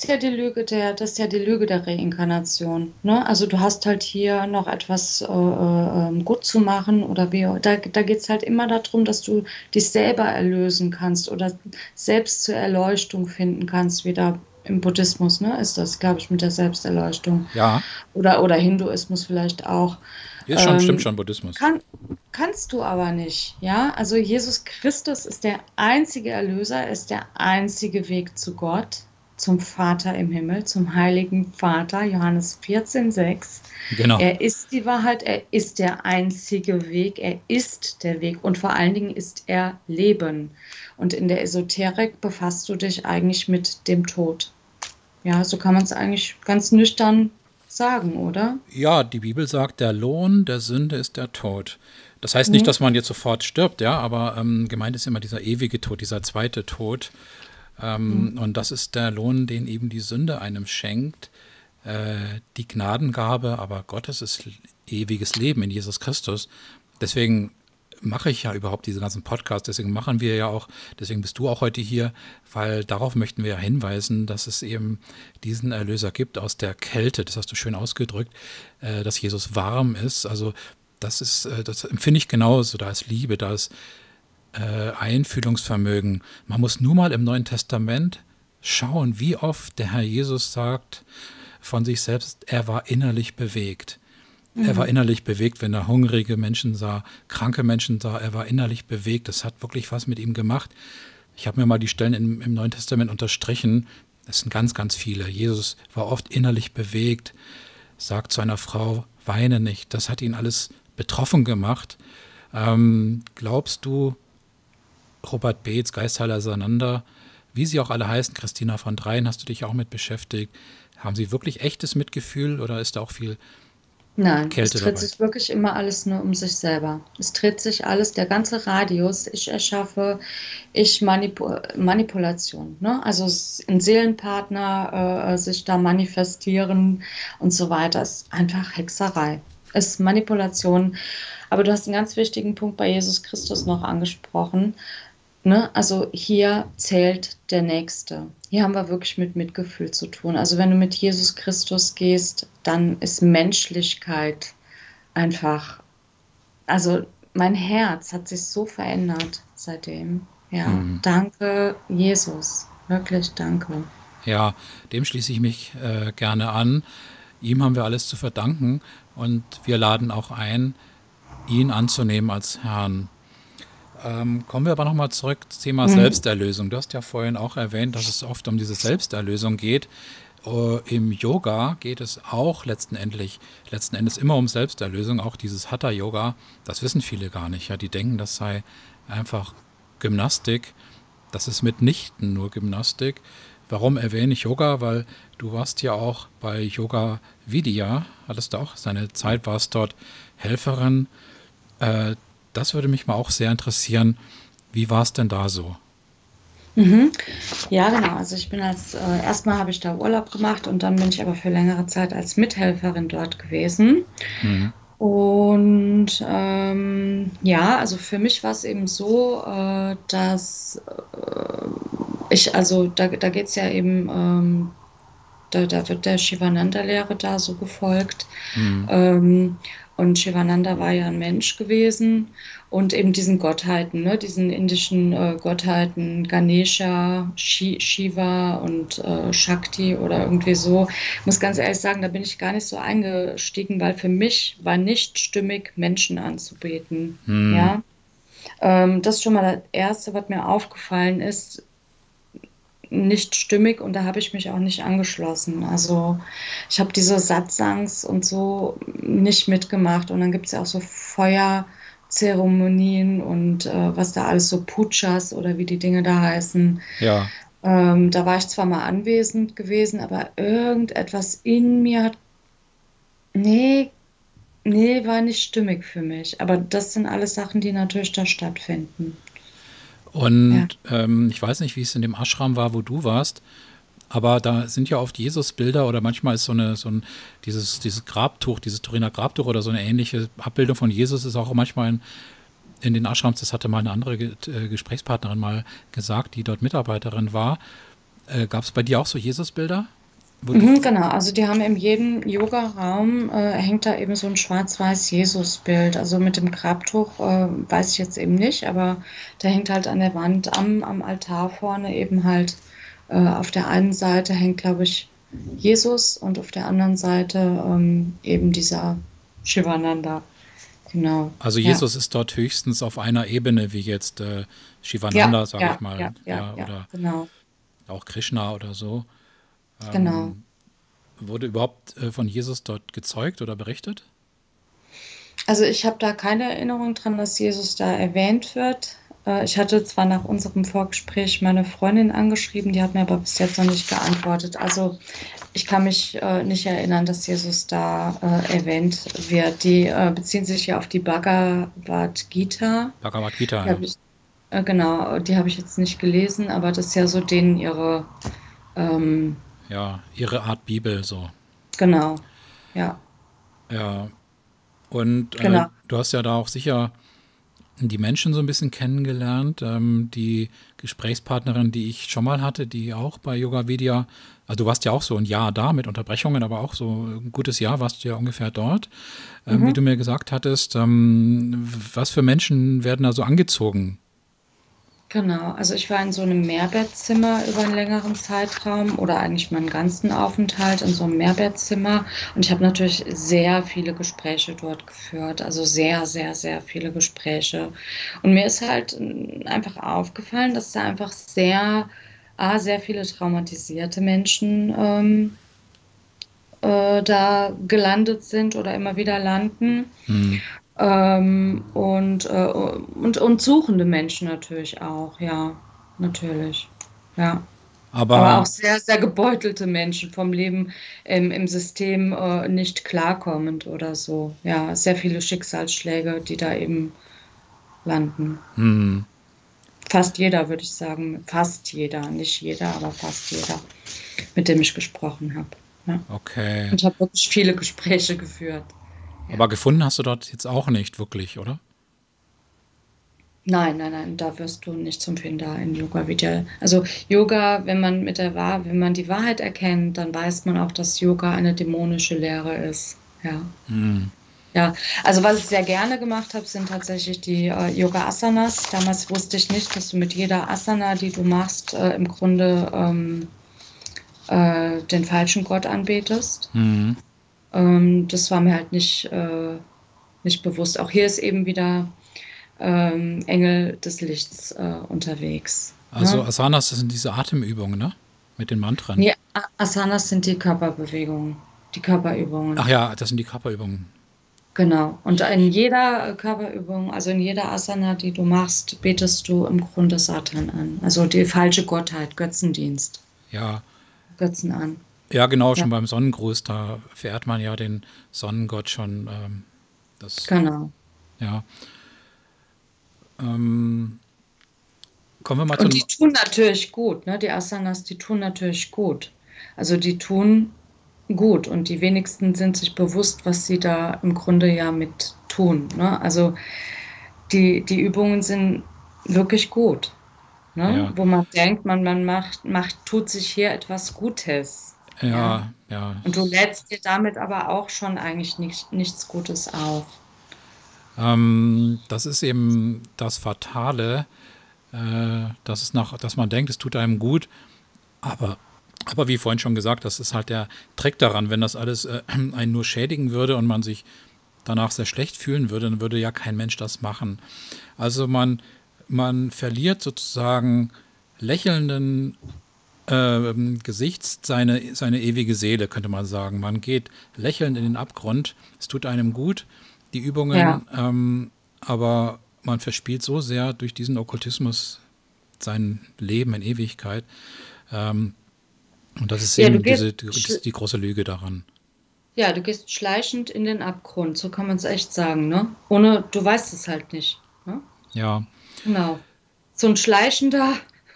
das ist ja die Lüge der Reinkarnation. Ne? Also du hast halt hier noch etwas gut zu machen oder da geht es halt immer darum, dass du dich selber erlösen kannst oder selbst zur Erleuchtung finden kannst, wieder im Buddhismus, ne? Ist das, glaube ich, mit der Selbsterleuchtung. Ja, Oder Hinduismus vielleicht auch. stimmt Ähm, schon, Buddhismus. kannst du aber nicht, ja? Also Jesus Christus ist der einzige Erlöser, er ist der einzige Weg zu Gott, zum Vater im Himmel, zum heiligen Vater, Johannes 14,6. Genau. Er ist die Wahrheit, er ist der einzige Weg, er ist der Weg und vor allen Dingen ist er Leben. Und in der Esoterik befasst du dich eigentlich mit dem Tod. Ja, so kann man es eigentlich ganz nüchtern sagen, oder? Ja, die Bibel sagt, der Lohn der Sünde ist der Tod. Das heißt nicht, Mhm. dass man jetzt sofort stirbt, ja, aber gemeint ist immer dieser ewige Tod, dieser zweite Tod. Und das ist der Lohn, den eben die Sünde einem schenkt. Die Gnadengabe, aber Gottes ist ewiges Leben in Jesus Christus. Deswegen mache ich ja überhaupt diese ganzen Podcasts, deswegen bist du auch heute hier, weil darauf möchten wir ja hinweisen, dass es eben diesen Erlöser gibt aus der Kälte, das hast du schön ausgedrückt, dass Jesus warm ist. Also das empfinde ich genauso, da ist Liebe, da ist Einfühlungsvermögen. Man muss nur mal im Neuen Testament schauen, wie oft der Herr Jesus sagt von sich selbst, er war innerlich bewegt. Er war Mhm. innerlich bewegt, wenn er hungrige Menschen sah, kranke Menschen sah. Er war innerlich bewegt. Das hat wirklich was mit ihm gemacht. Ich habe mir mal die Stellen im Neuen Testament unterstrichen. Das sind ganz, ganz viele. Jesus war oft innerlich bewegt, sagt zu einer Frau, weine nicht. Das hat ihn alles betroffen gemacht. Glaubst du, Robert Beetz, Geistheiler Sananda, wie sie auch alle heißen, Christina von Dreien, hast du dich auch mit beschäftigt. Haben sie wirklich echtes Mitgefühl oder ist da auch viel Nein, es Kälte dreht dabei? sich wirklich immer alles nur um sich selber. Es dreht sich alles, der ganze Radius, ich erschaffe, Manipulation, ne? Also ein Seelenpartner, sich da manifestieren und so weiter, ist einfach Hexerei. Ist Manipulation. Aber du hast einen ganz wichtigen Punkt bei Jesus Christus noch angesprochen. Ne? Also hier zählt der Nächste. Hier haben wir wirklich mit Mitgefühl zu tun. Also wenn du mit Jesus Christus gehst, dann ist Menschlichkeit einfach, also mein Herz hat sich so verändert seitdem. Ja, Hm. danke Jesus. Wirklich danke. Ja, dem schließe ich mich gerne an. Ihm haben wir alles zu verdanken und wir laden auch ein, ihn anzunehmen als Herrn. Kommen wir aber nochmal zurück zum Thema Mhm. Selbsterlösung. Du hast ja vorhin auch erwähnt, dass es oft um diese Selbsterlösung geht. Im Yoga geht es auch letzten Endes immer um Selbsterlösung, auch dieses Hatha-Yoga. Das wissen viele gar nicht. Ja, die denken, das sei einfach Gymnastik. Das ist mitnichten nur Gymnastik. Warum erwähne ich Yoga? Weil du warst ja auch bei Yoga Vidya, hattest du auch seine Zeit, warst dort Helferin. Äh, Das würde mich mal auch sehr interessieren. Wie war es denn da so? Mhm. Ja, genau. Also ich bin erstmal habe ich da Urlaub gemacht und dann bin ich aber für längere Zeit als Mithelferin dort gewesen. Hm. Und ja, also für mich war es eben so, dass da geht es ja eben, da wird der Shivananda-Lehre da so gefolgt. Hm. Ähm, und Shivananda war ja ein Mensch gewesen und eben diesen Gottheiten, ne, diesen indischen Gottheiten, Ganesha, Shiva und Shakti oder irgendwie so. Ich muss ganz ehrlich sagen, da bin ich gar nicht so eingestiegen, weil für mich war nicht stimmig, Menschen anzubeten. Hm. Ja, das ist schon mal das Erste, was mir aufgefallen ist. nicht stimmig und da habe ich mich auch nicht angeschlossen. Also ich habe diese Satsangs und so nicht mitgemacht. Und dann gibt es ja auch so Feuerzeremonien und was da alles so Pujas oder wie die Dinge da heißen. Ja. Da war ich zwar mal anwesend gewesen, aber irgendetwas in mir hat, nee, nee, war nicht stimmig für mich. Aber das sind alles Sachen, die natürlich da stattfinden. Ja. Und ich weiß nicht, wie es in dem Ashram war, wo du warst, aber da sind ja oft Jesusbilder oder manchmal ist dieses Grabtuch, dieses Turiner Grabtuch oder so eine ähnliche Abbildung von Jesus ist auch manchmal in den Ashrams, das hatte mal eine andere Gesprächspartnerin mal gesagt, die dort Mitarbeiterin war. Gab es bei dir auch so Jesusbilder? Wo du, Mhm, genau, also die haben in jedem Yoga-Raum hängt da eben so ein schwarz-weiß Jesus-Bild. Also mit dem Grabtuch weiß ich jetzt eben nicht, aber da hängt halt an der Wand am Altar vorne eben halt auf der einen Seite hängt, glaube ich, Jesus und auf der anderen Seite eben dieser Shivananda. Genau, also ja. Jesus ist dort höchstens auf einer Ebene wie jetzt Ja, Shivananda, sage ich ja, mal, ja, ja, ja, ja, oder genau, auch Krishna oder so. genau. Wurde überhaupt von Jesus dort gezeugt oder berichtet? Also ich habe da keine Erinnerung dran, dass Jesus da erwähnt wird. Ich hatte zwar nach unserem Vorgespräch meine Freundin angeschrieben, die hat mir aber bis jetzt noch nicht geantwortet. Also ich kann mich nicht erinnern, dass Jesus da erwähnt wird. Die beziehen sich ja auf die Bhagavad Gita. Bhagavad Gita, Die ja. habe ich, genau, die habe ich jetzt nicht gelesen, aber das ist ja so denen ihre, ähm, Ja, ihre Art Bibel so. genau, ja, Ja, und genau. du hast ja da auch sicher die Menschen so ein bisschen kennengelernt. Die Gesprächspartnerin, die ich schon mal hatte, die auch bei Yoga Vidya, also du warst ja auch so ein Jahr da mit Unterbrechungen, aber auch so ein gutes Jahr warst du ja ungefähr dort, wie Mhm. du mir gesagt hattest. Was für Menschen werden da so angezogen? Genau, also ich war in so einem Mehrbettzimmer über einen längeren Zeitraum oder eigentlich meinen ganzen Aufenthalt in so einem Mehrbettzimmer und ich habe natürlich sehr viele Gespräche dort geführt, also sehr, sehr, sehr viele Gespräche. Und mir ist halt einfach aufgefallen, dass da einfach sehr viele traumatisierte Menschen da gelandet sind oder immer wieder landen. Hm. Und suchende Menschen natürlich auch, ja, natürlich. Ja. Aber auch Aber, sehr, sehr gebeutelte Menschen vom Leben im System nicht klarkommend oder so. Ja, sehr viele Schicksalsschläge, die da eben landen. hm, Fast jeder, würde ich sagen. Fast jeder, nicht jeder, aber fast jeder, mit dem ich gesprochen habe. Ja. okay. Und ich habe wirklich viele Gespräche geführt. Ja. Aber gefunden hast du dort jetzt auch nicht wirklich, oder? Nein, nein, nein, da wirst du nicht zum Finder in Yoga Vidya. Also Yoga, wenn man die Wahrheit erkennt, dann weiß man auch, dass Yoga eine dämonische Lehre ist. Ja, Hm. ja. Also was ich sehr gerne gemacht habe, sind tatsächlich die Yoga Asanas. Damals wusste ich nicht, dass du mit jeder Asana, die du machst, im Grunde den falschen Gott anbetest. Hm. Das war mir halt nicht bewusst. Auch hier ist eben wieder Engel des Lichts unterwegs. Also Ne? Asanas, das sind diese Atemübungen, ne? Mit den Mantren. Nee, Asanas sind die Körperbewegungen, die Ach Körperübungen. ja, das sind die Körperübungen. Genau. Und in jeder Körperübung, also in jeder Asana, die du machst, betest du im Grunde Satan an. Also die falsche Gottheit, Götzendienst, Ja, Götzen an. ja, genau, Ja, schon beim Sonnengruß, da verehrt man ja den Sonnengott schon. Das, genau. ja. Ähm, kommen wir mal zu Und die einem. tun natürlich gut, ne? Die Asanas, die tun natürlich gut. Also die tun gut und die wenigsten sind sich bewusst, was sie da im Grunde ja mit tun. Ne? Also die Übungen sind wirklich gut, ne? Ja, Wo man denkt, tut sich hier etwas Gutes. Ja? ja, ja. Und du lädst dir damit aber auch schon eigentlich nichts Gutes auf. Das ist eben das Fatale, dass man denkt, es tut einem gut, aber, aber wie vorhin schon gesagt, das ist halt der Trick daran, wenn das alles einen nur schädigen würde und man sich danach sehr schlecht fühlen würde, dann würde ja kein Mensch das machen. Also man verliert sozusagen lächelnden Gesichts seine ewige Seele, könnte man sagen. Man geht lächelnd in den Abgrund. Es tut einem gut, die Übungen, aber man verspielt so sehr durch diesen Okkultismus sein Leben in Ewigkeit. Und das ist eben die große Lüge daran. Ja, du gehst schleichend in den Abgrund, so kann man es echt sagen, ne? Du weißt es halt nicht. Ne? Ja. Genau. So ein schleichender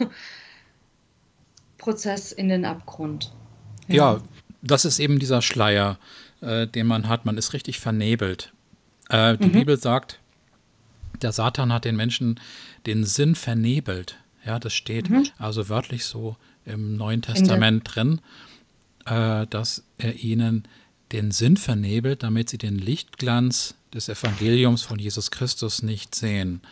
Prozess in den Abgrund. Ja, das ist eben dieser Schleier, den man hat. Man ist richtig vernebelt. Die Bibel sagt, der Satan hat den Menschen den Sinn vernebelt. Ja, das steht also wörtlich so im Neuen Testament drin, dass er ihnen den Sinn vernebelt, damit sie den Lichtglanz des Evangeliums von Jesus Christus nicht sehen.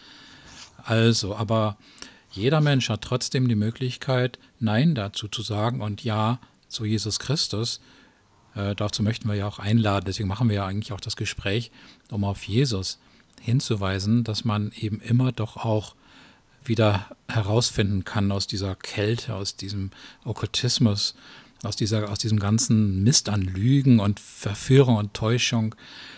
Also, aber jeder Mensch hat trotzdem die Möglichkeit, Nein dazu zu sagen und Ja zu Jesus Christus. Dazu möchten wir ja auch einladen, deswegen machen wir ja eigentlich auch das Gespräch, um auf Jesus hinzuweisen, dass man eben immer doch auch wieder herausfinden kann aus dieser Kälte, aus diesem Okkultismus, aus diesem ganzen Mist an Lügen und Verführung und Täuschung.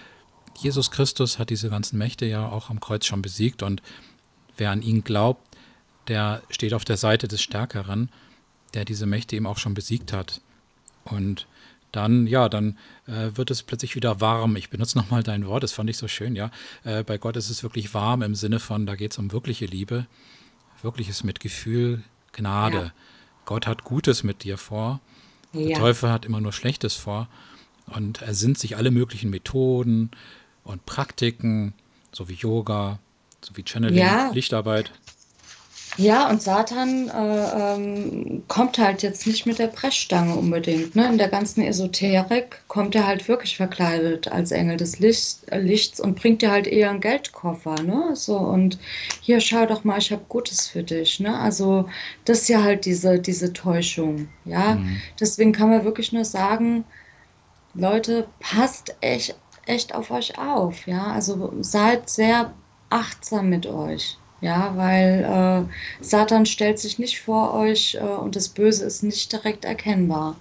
Jesus Christus hat diese ganzen Mächte ja auch am Kreuz schon besiegt und wer an ihn glaubt, der steht auf der Seite des Stärkeren, der diese Mächte eben auch schon besiegt hat. Und dann wird es plötzlich wieder warm. Ich benutze nochmal dein Wort, das fand ich so schön, ja. Bei Gott ist es wirklich warm im Sinne von, da geht es um wirkliche Liebe, wirkliches Mitgefühl, Gnade. Ja. Gott hat Gutes mit dir vor. Der Teufel hat immer nur Schlechtes vor und er sinnt sich alle möglichen Methoden und Praktiken, so wie Yoga, so wie Channeling, Lichtarbeit. Ja, und Satan kommt halt jetzt nicht mit der Brechstange unbedingt. Ne? In der ganzen Esoterik kommt er halt wirklich verkleidet als Engel des Lichts und bringt dir halt eher einen Geldkoffer. Ne? So, und hier, schau doch mal, ich habe Gutes für dich. Ne? Also das ist ja halt diese Täuschung. Ja? Deswegen kann man wirklich nur sagen, Leute, passt echt auf euch auf. Ja? Also seid sehr achtsam mit euch. Ja, weil Satan stellt sich nicht vor euch und das Böse ist nicht direkt erkennbar.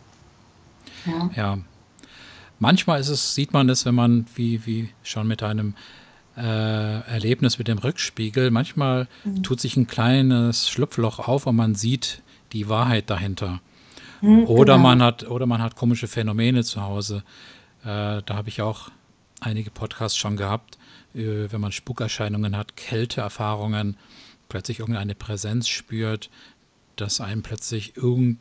Ja. Manchmal sieht man es, wenn man, wie schon mit einem Erlebnis mit dem Rückspiegel, manchmal tut sich ein kleines Schlupfloch auf und man sieht die Wahrheit dahinter. Oder man hat komische Phänomene zu Hause. Da habe ich auch einige Podcasts schon gehabt, wenn man Spukerscheinungen hat, Kälteerfahrungen, plötzlich irgendeine Präsenz spürt, dass einem plötzlich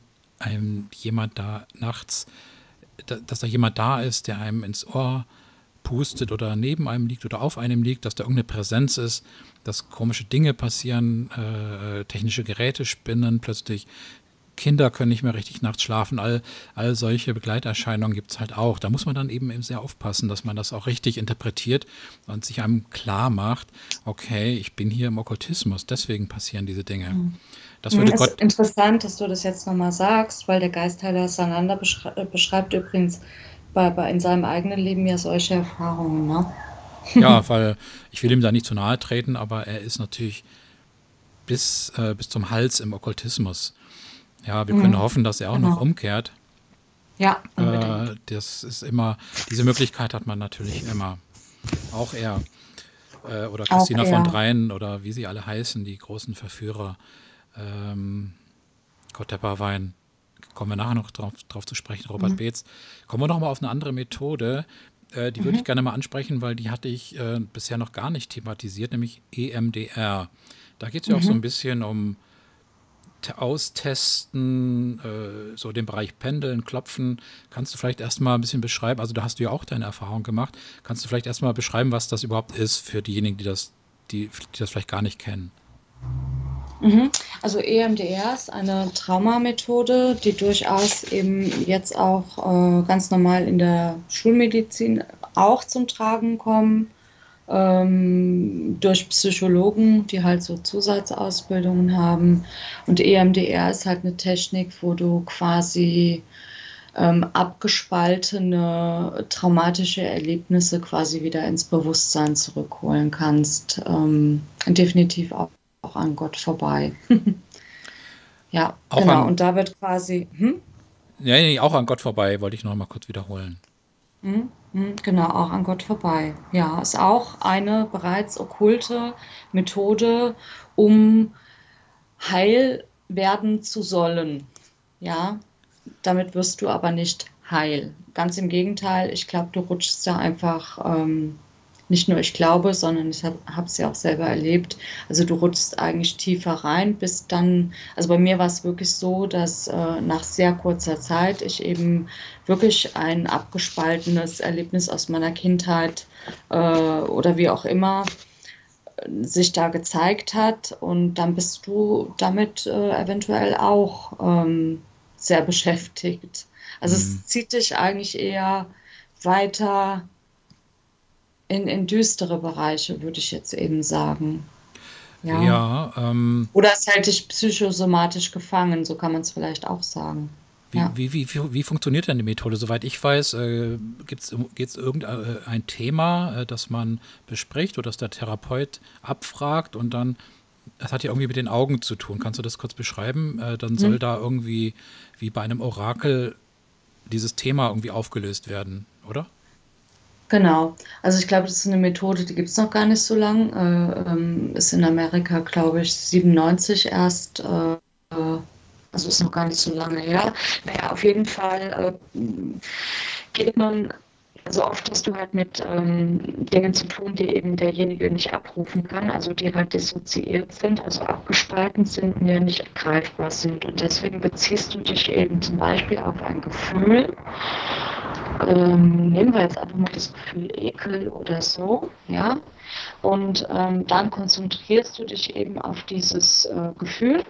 jemand da nachts, dass da jemand da ist, der einem ins Ohr pustet oder neben einem liegt oder auf einem liegt, dass da irgendeine Präsenz ist, dass komische Dinge passieren, technische Geräte spinnen, plötzlich Kinder können nicht mehr richtig nachts schlafen, all solche Begleiterscheinungen gibt es halt auch. Da muss man dann eben sehr aufpassen, dass man das auch richtig interpretiert und sich einem klar macht, okay, ich bin hier im Okkultismus, deswegen passieren diese Dinge. Das würde Gott. Ist interessant, dass du das jetzt nochmal sagst, weil der Geistheiler Sananda beschreibt übrigens in seinem eigenen Leben ja solche Erfahrungen. Ne? Ja, weil ich will ihm da nicht zu nahe treten, aber er ist natürlich bis zum Hals im Okkultismus. Ja, wir können hoffen, dass er auch noch umkehrt. Ja, das ist immer, diese Möglichkeit hat man natürlich immer. Auch er. Oder Christina von Dreien oder wie sie alle heißen, die großen Verführer. Kurt Tepperwein, kommen wir nachher noch drauf zu sprechen, Robert Beetz. Kommen wir noch mal auf eine andere Methode, die würde ich gerne mal ansprechen, weil die hatte ich bisher noch gar nicht thematisiert, nämlich EMDR. Da geht es ja auch so ein bisschen um Austesten, so den Bereich Pendeln, Klopfen. Kannst du vielleicht erstmal ein bisschen beschreiben, also da hast du ja auch deine Erfahrung gemacht, kannst du vielleicht erstmal beschreiben, was das überhaupt ist für diejenigen, die das vielleicht gar nicht kennen? Also EMDR ist eine Traumamethode, die durchaus eben jetzt auch ganz normal in der Schulmedizin auch zum Tragen kommen. Durch Psychologen, die halt so Zusatzausbildungen haben. Und EMDR ist halt eine Technik, wo du quasi abgespaltene traumatische Erlebnisse quasi wieder ins Bewusstsein zurückholen kannst. Definitiv auch an Gott vorbei. Ja, Auch genau. an, Und da wird quasi, ja, nee, auch an Gott vorbei, wollte ich noch mal kurz wiederholen. genau, auch an Gott vorbei. Ja, ist auch eine bereits okkulte Methode, um heil werden zu sollen. Ja, damit wirst du aber nicht heil. Ganz im Gegenteil, ich glaube, du rutschst da einfach, nicht nur ich glaube, sondern ich habe es ja auch selber erlebt. Also du rutschst eigentlich tiefer rein, bis dann, also bei mir war es wirklich so, dass nach sehr kurzer Zeit ich eben wirklich ein abgespaltenes Erlebnis aus meiner Kindheit oder wie auch immer sich da gezeigt hat, und dann bist du damit eventuell auch sehr beschäftigt. Also Hm. es zieht dich eigentlich eher weiter in düstere Bereiche, würde ich jetzt eben sagen. Ja. Ja, Oder es hält dich psychosomatisch gefangen, so kann man es vielleicht auch sagen. Ja. wie funktioniert denn die Methode? Soweit ich weiß, geht es irgendein Thema, das man bespricht oder das der Therapeut abfragt und dann, das hat ja irgendwie mit den Augen zu tun. Kannst du das kurz beschreiben? Dann Hm? soll da irgendwie, wie bei einem Orakel, dieses Thema irgendwie aufgelöst werden, oder? Genau. Also ich glaube, das ist eine Methode, die gibt es noch gar nicht so lang. Ist in Amerika, glaube ich, 97 erst. Also ist noch gar nicht so lange her. Naja, auf jeden Fall geht man, also oft hast du halt mit Dingen zu tun, die eben derjenige nicht abrufen kann, also die halt dissoziiert sind, also abgespalten sind, die ja nicht greifbar sind. Und deswegen beziehst du dich eben zum Beispiel auf ein Gefühl. Nehmen wir jetzt einfach mal das Gefühl Ekel oder so, ja, und dann konzentrierst du dich eben auf dieses Gefühl,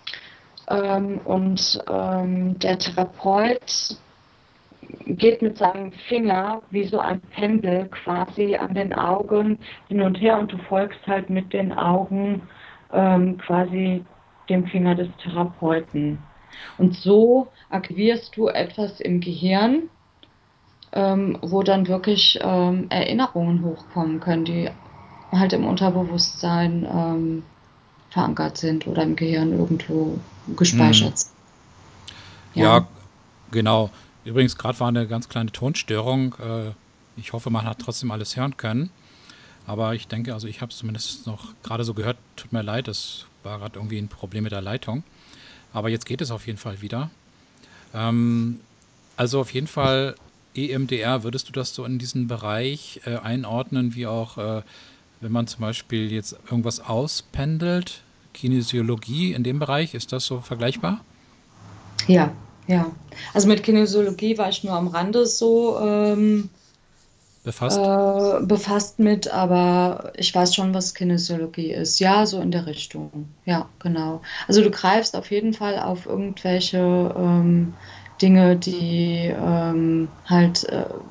und der Therapeut geht mit seinem Finger wie so ein Pendel quasi an den Augen hin und her, und du folgst halt mit den Augen quasi dem Finger des Therapeuten. Und so aktivierst du etwas im Gehirn, wo dann wirklich Erinnerungen hochkommen können, die halt im Unterbewusstsein verankert sind oder im Gehirn irgendwo Hm. gespeichert sind. Ja. Ja, genau. Übrigens, gerade war eine ganz kleine Tonstörung. Ich hoffe, man hat trotzdem alles hören können. Aber ich denke, also ich habe es zumindest noch gerade so gehört. Tut mir leid, das war gerade irgendwie ein Problem mit der Leitung. Aber jetzt geht es auf jeden Fall wieder. Ähm, also auf jeden Fall EMDR, würdest du das so in diesen Bereich einordnen, wie auch, wenn man zum Beispiel jetzt irgendwas auspendelt, Kinesiologie in dem Bereich, ist das so vergleichbar? Ja, ja. Also mit Kinesiologie war ich nur am Rande so Befasst? befasst mit, aber ich weiß schon, was Kinesiologie ist. Ja, so in der Richtung. Ja, genau. Also du greifst auf jeden Fall auf irgendwelche Dinge, die halt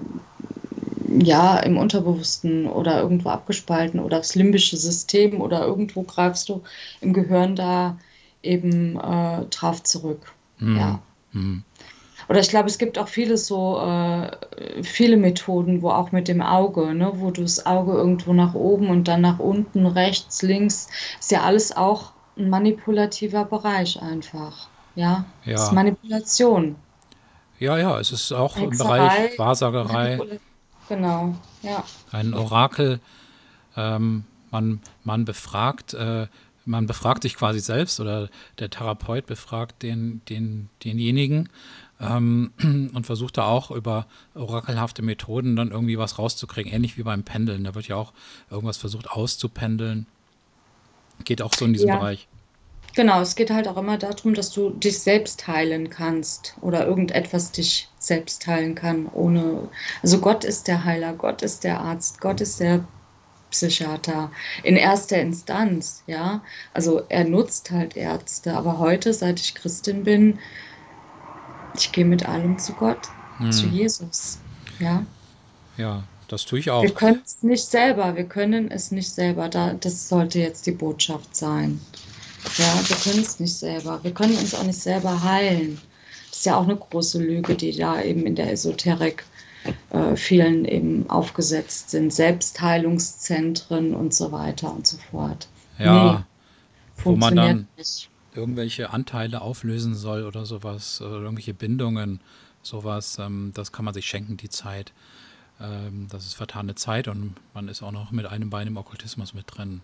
ja im Unterbewussten oder irgendwo abgespalten oder das limbische System, oder irgendwo greifst du im Gehirn da eben drauf zurück. Hm. Ja. Hm. Oder ich glaube, es gibt auch viele so viele Methoden, wo auch mit dem Auge, ne, wo du das Auge irgendwo nach oben und dann nach unten, rechts, links, ist ja alles auch ein manipulativer Bereich einfach. Ja, ist Ja, Manipulation. ja, ja, es ist auch im Bereich Hexerei, Wahrsagerei Manipulation. Genau, ja. ein Orakel. Man befragt sich quasi selbst oder der Therapeut befragt denjenigen und versucht da auch über orakelhafte Methoden dann irgendwie was rauszukriegen. Ähnlich wie beim Pendeln. Da wird ja auch irgendwas versucht auszupendeln. Geht auch so in diesem Ja, Bereich. genau. Es geht halt auch immer darum, dass du dich selbst heilen kannst oder irgendetwas dich selbst heilen kann, ohne. Also Gott ist der Heiler, Gott ist der Arzt, Gott ist der Psychiater in erster Instanz, ja. Also er nutzt halt Ärzte, aber heute, seit ich Christin bin, ich gehe mit allem zu Gott, zu Hm, Jesus, ja. ja, das tue ich Wir auch. können es nicht selber, wir können es nicht selber. Das sollte jetzt die Botschaft sein. Ja, wir können es nicht selber. Wir können uns auch nicht selber heilen. Das ist ja auch eine große Lüge, die da eben in der Esoterik vielen eben aufgesetzt sind. Selbstheilungszentren und so weiter und so fort. Nee, Ja, wo man funktioniert dann nicht. irgendwelche Anteile auflösen soll oder sowas, oder irgendwelche Bindungen, sowas, das kann man sich schenken, die Zeit. Das ist vertane Zeit und man ist auch noch mit einem Bein im Okkultismus mit drin.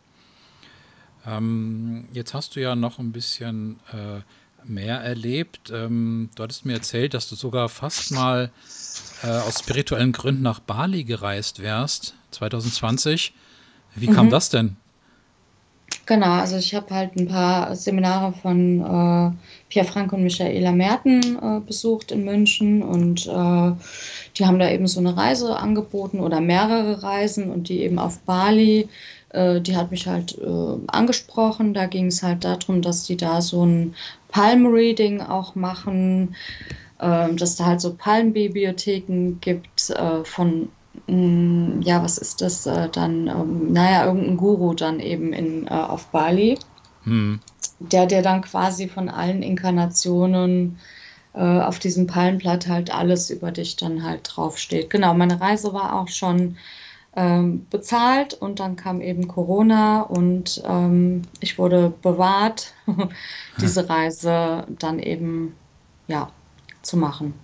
Jetzt hast du ja noch ein bisschen mehr erlebt. Du hattest mir erzählt, dass du sogar fast mal aus spirituellen Gründen nach Bali gereist wärst, 2020. Wie kam Mhm. das denn? Genau, also ich habe halt ein paar Seminare von Pierre Frank und Michaela Merten besucht in München und die haben da eben so eine Reise angeboten oder mehrere Reisen und die eben auf Bali, die hat mich halt angesprochen. Da ging es halt darum, dass die da so ein Palm-Reading auch machen, dass da halt so Palmbibliotheken gibt von, ja, was ist das dann? Naja, irgendein Guru dann eben auf Bali, Hm. der dann quasi von allen Inkarnationen auf diesem Palmblatt halt alles über dich dann halt draufsteht. Genau, meine Reise war auch schon bezahlt und dann kam eben Corona und ich wurde bewahrt, diese Reise dann eben, ja, zu machen.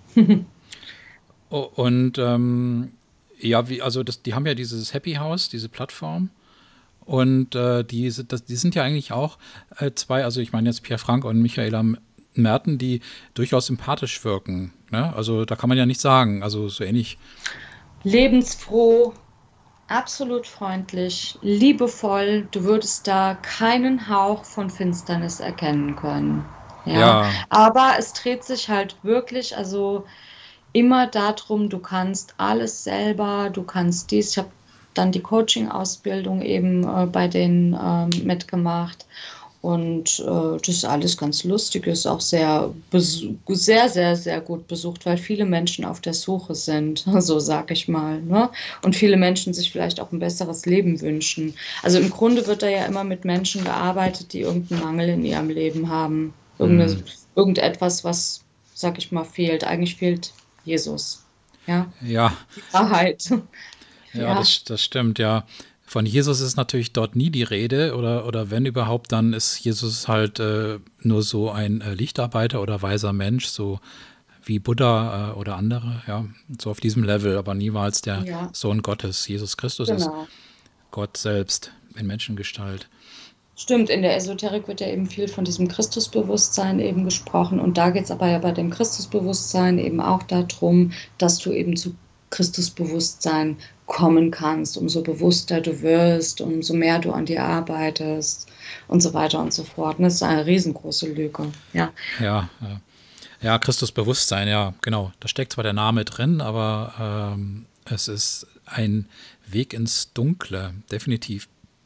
Und ja, also die haben ja dieses Happy House, diese Plattform. Und die sind ja eigentlich auch zwei, also ich meine jetzt Pierre Frank und Michaela Merten, die durchaus sympathisch wirken. Ne? Also da kann man ja nicht sagen. Also so ähnlich. Lebensfroh, absolut freundlich, liebevoll. Du würdest da keinen Hauch von Finsternis erkennen können. Ja, Ja, aber es dreht sich halt wirklich, also immer darum, du kannst alles selber, du kannst dies. Ich habe dann die Coaching-Ausbildung eben bei denen mitgemacht. Und das ist alles ganz lustig, ist auch sehr, sehr, sehr gut besucht, weil viele Menschen auf der Suche sind, so sag ich mal. Ne? Und viele Menschen sich vielleicht auch ein besseres Leben wünschen. Also im Grunde wird da ja immer mit Menschen gearbeitet, die irgendeinen Mangel in ihrem Leben haben. hm, Irgendetwas, was, sag ich mal, fehlt. Eigentlich fehlt Jesus. Ja, ja, die Wahrheit. ja, Ja, das stimmt, ja. Von Jesus ist natürlich dort nie die Rede oder wenn überhaupt, dann ist Jesus halt nur so ein Lichtarbeiter oder weiser Mensch, so wie Buddha oder andere, ja, so auf diesem Level, aber niemals der ja, Sohn Gottes. Jesus Christus ist genau. Gott selbst in Menschengestalt. Stimmt, in der Esoterik wird ja eben viel von diesem Christusbewusstsein eben gesprochen. Und da geht es aber ja bei dem Christusbewusstsein eben auch darum, dass du eben zu Christusbewusstsein kommen kannst. Umso bewusster du wirst, umso mehr du an dir arbeitest und so weiter und so fort. Und das ist eine riesengroße Lüge. Ja, Ja, ja, Christusbewusstsein, ja, genau. Da steckt zwar der Name drin, aber es ist ein Weg ins Dunkle, definitiv.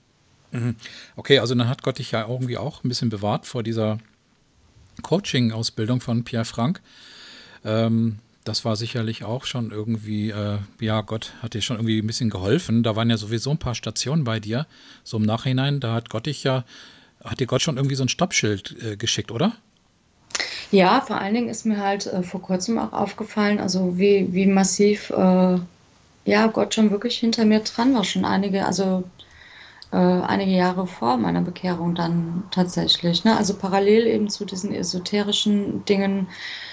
Okay, also dann hat Gott dich ja irgendwie auch ein bisschen bewahrt vor dieser Coaching-Ausbildung von Pierre Frank. Das war sicherlich auch schon irgendwie, ja, Gott hat dir schon irgendwie ein bisschen geholfen. Da waren ja sowieso ein paar Stationen bei dir. So im Nachhinein, da hat Gott dich ja, hat dir Gott schon irgendwie so ein Stoppschild geschickt, oder? ja, vor allen Dingen ist mir halt vor kurzem auch aufgefallen, also wie massiv ja, Gott schon wirklich hinter mir dran war, schon einige Jahre vor meiner Bekehrung dann tatsächlich. Ne? Also parallel eben zu diesen esoterischen Dingen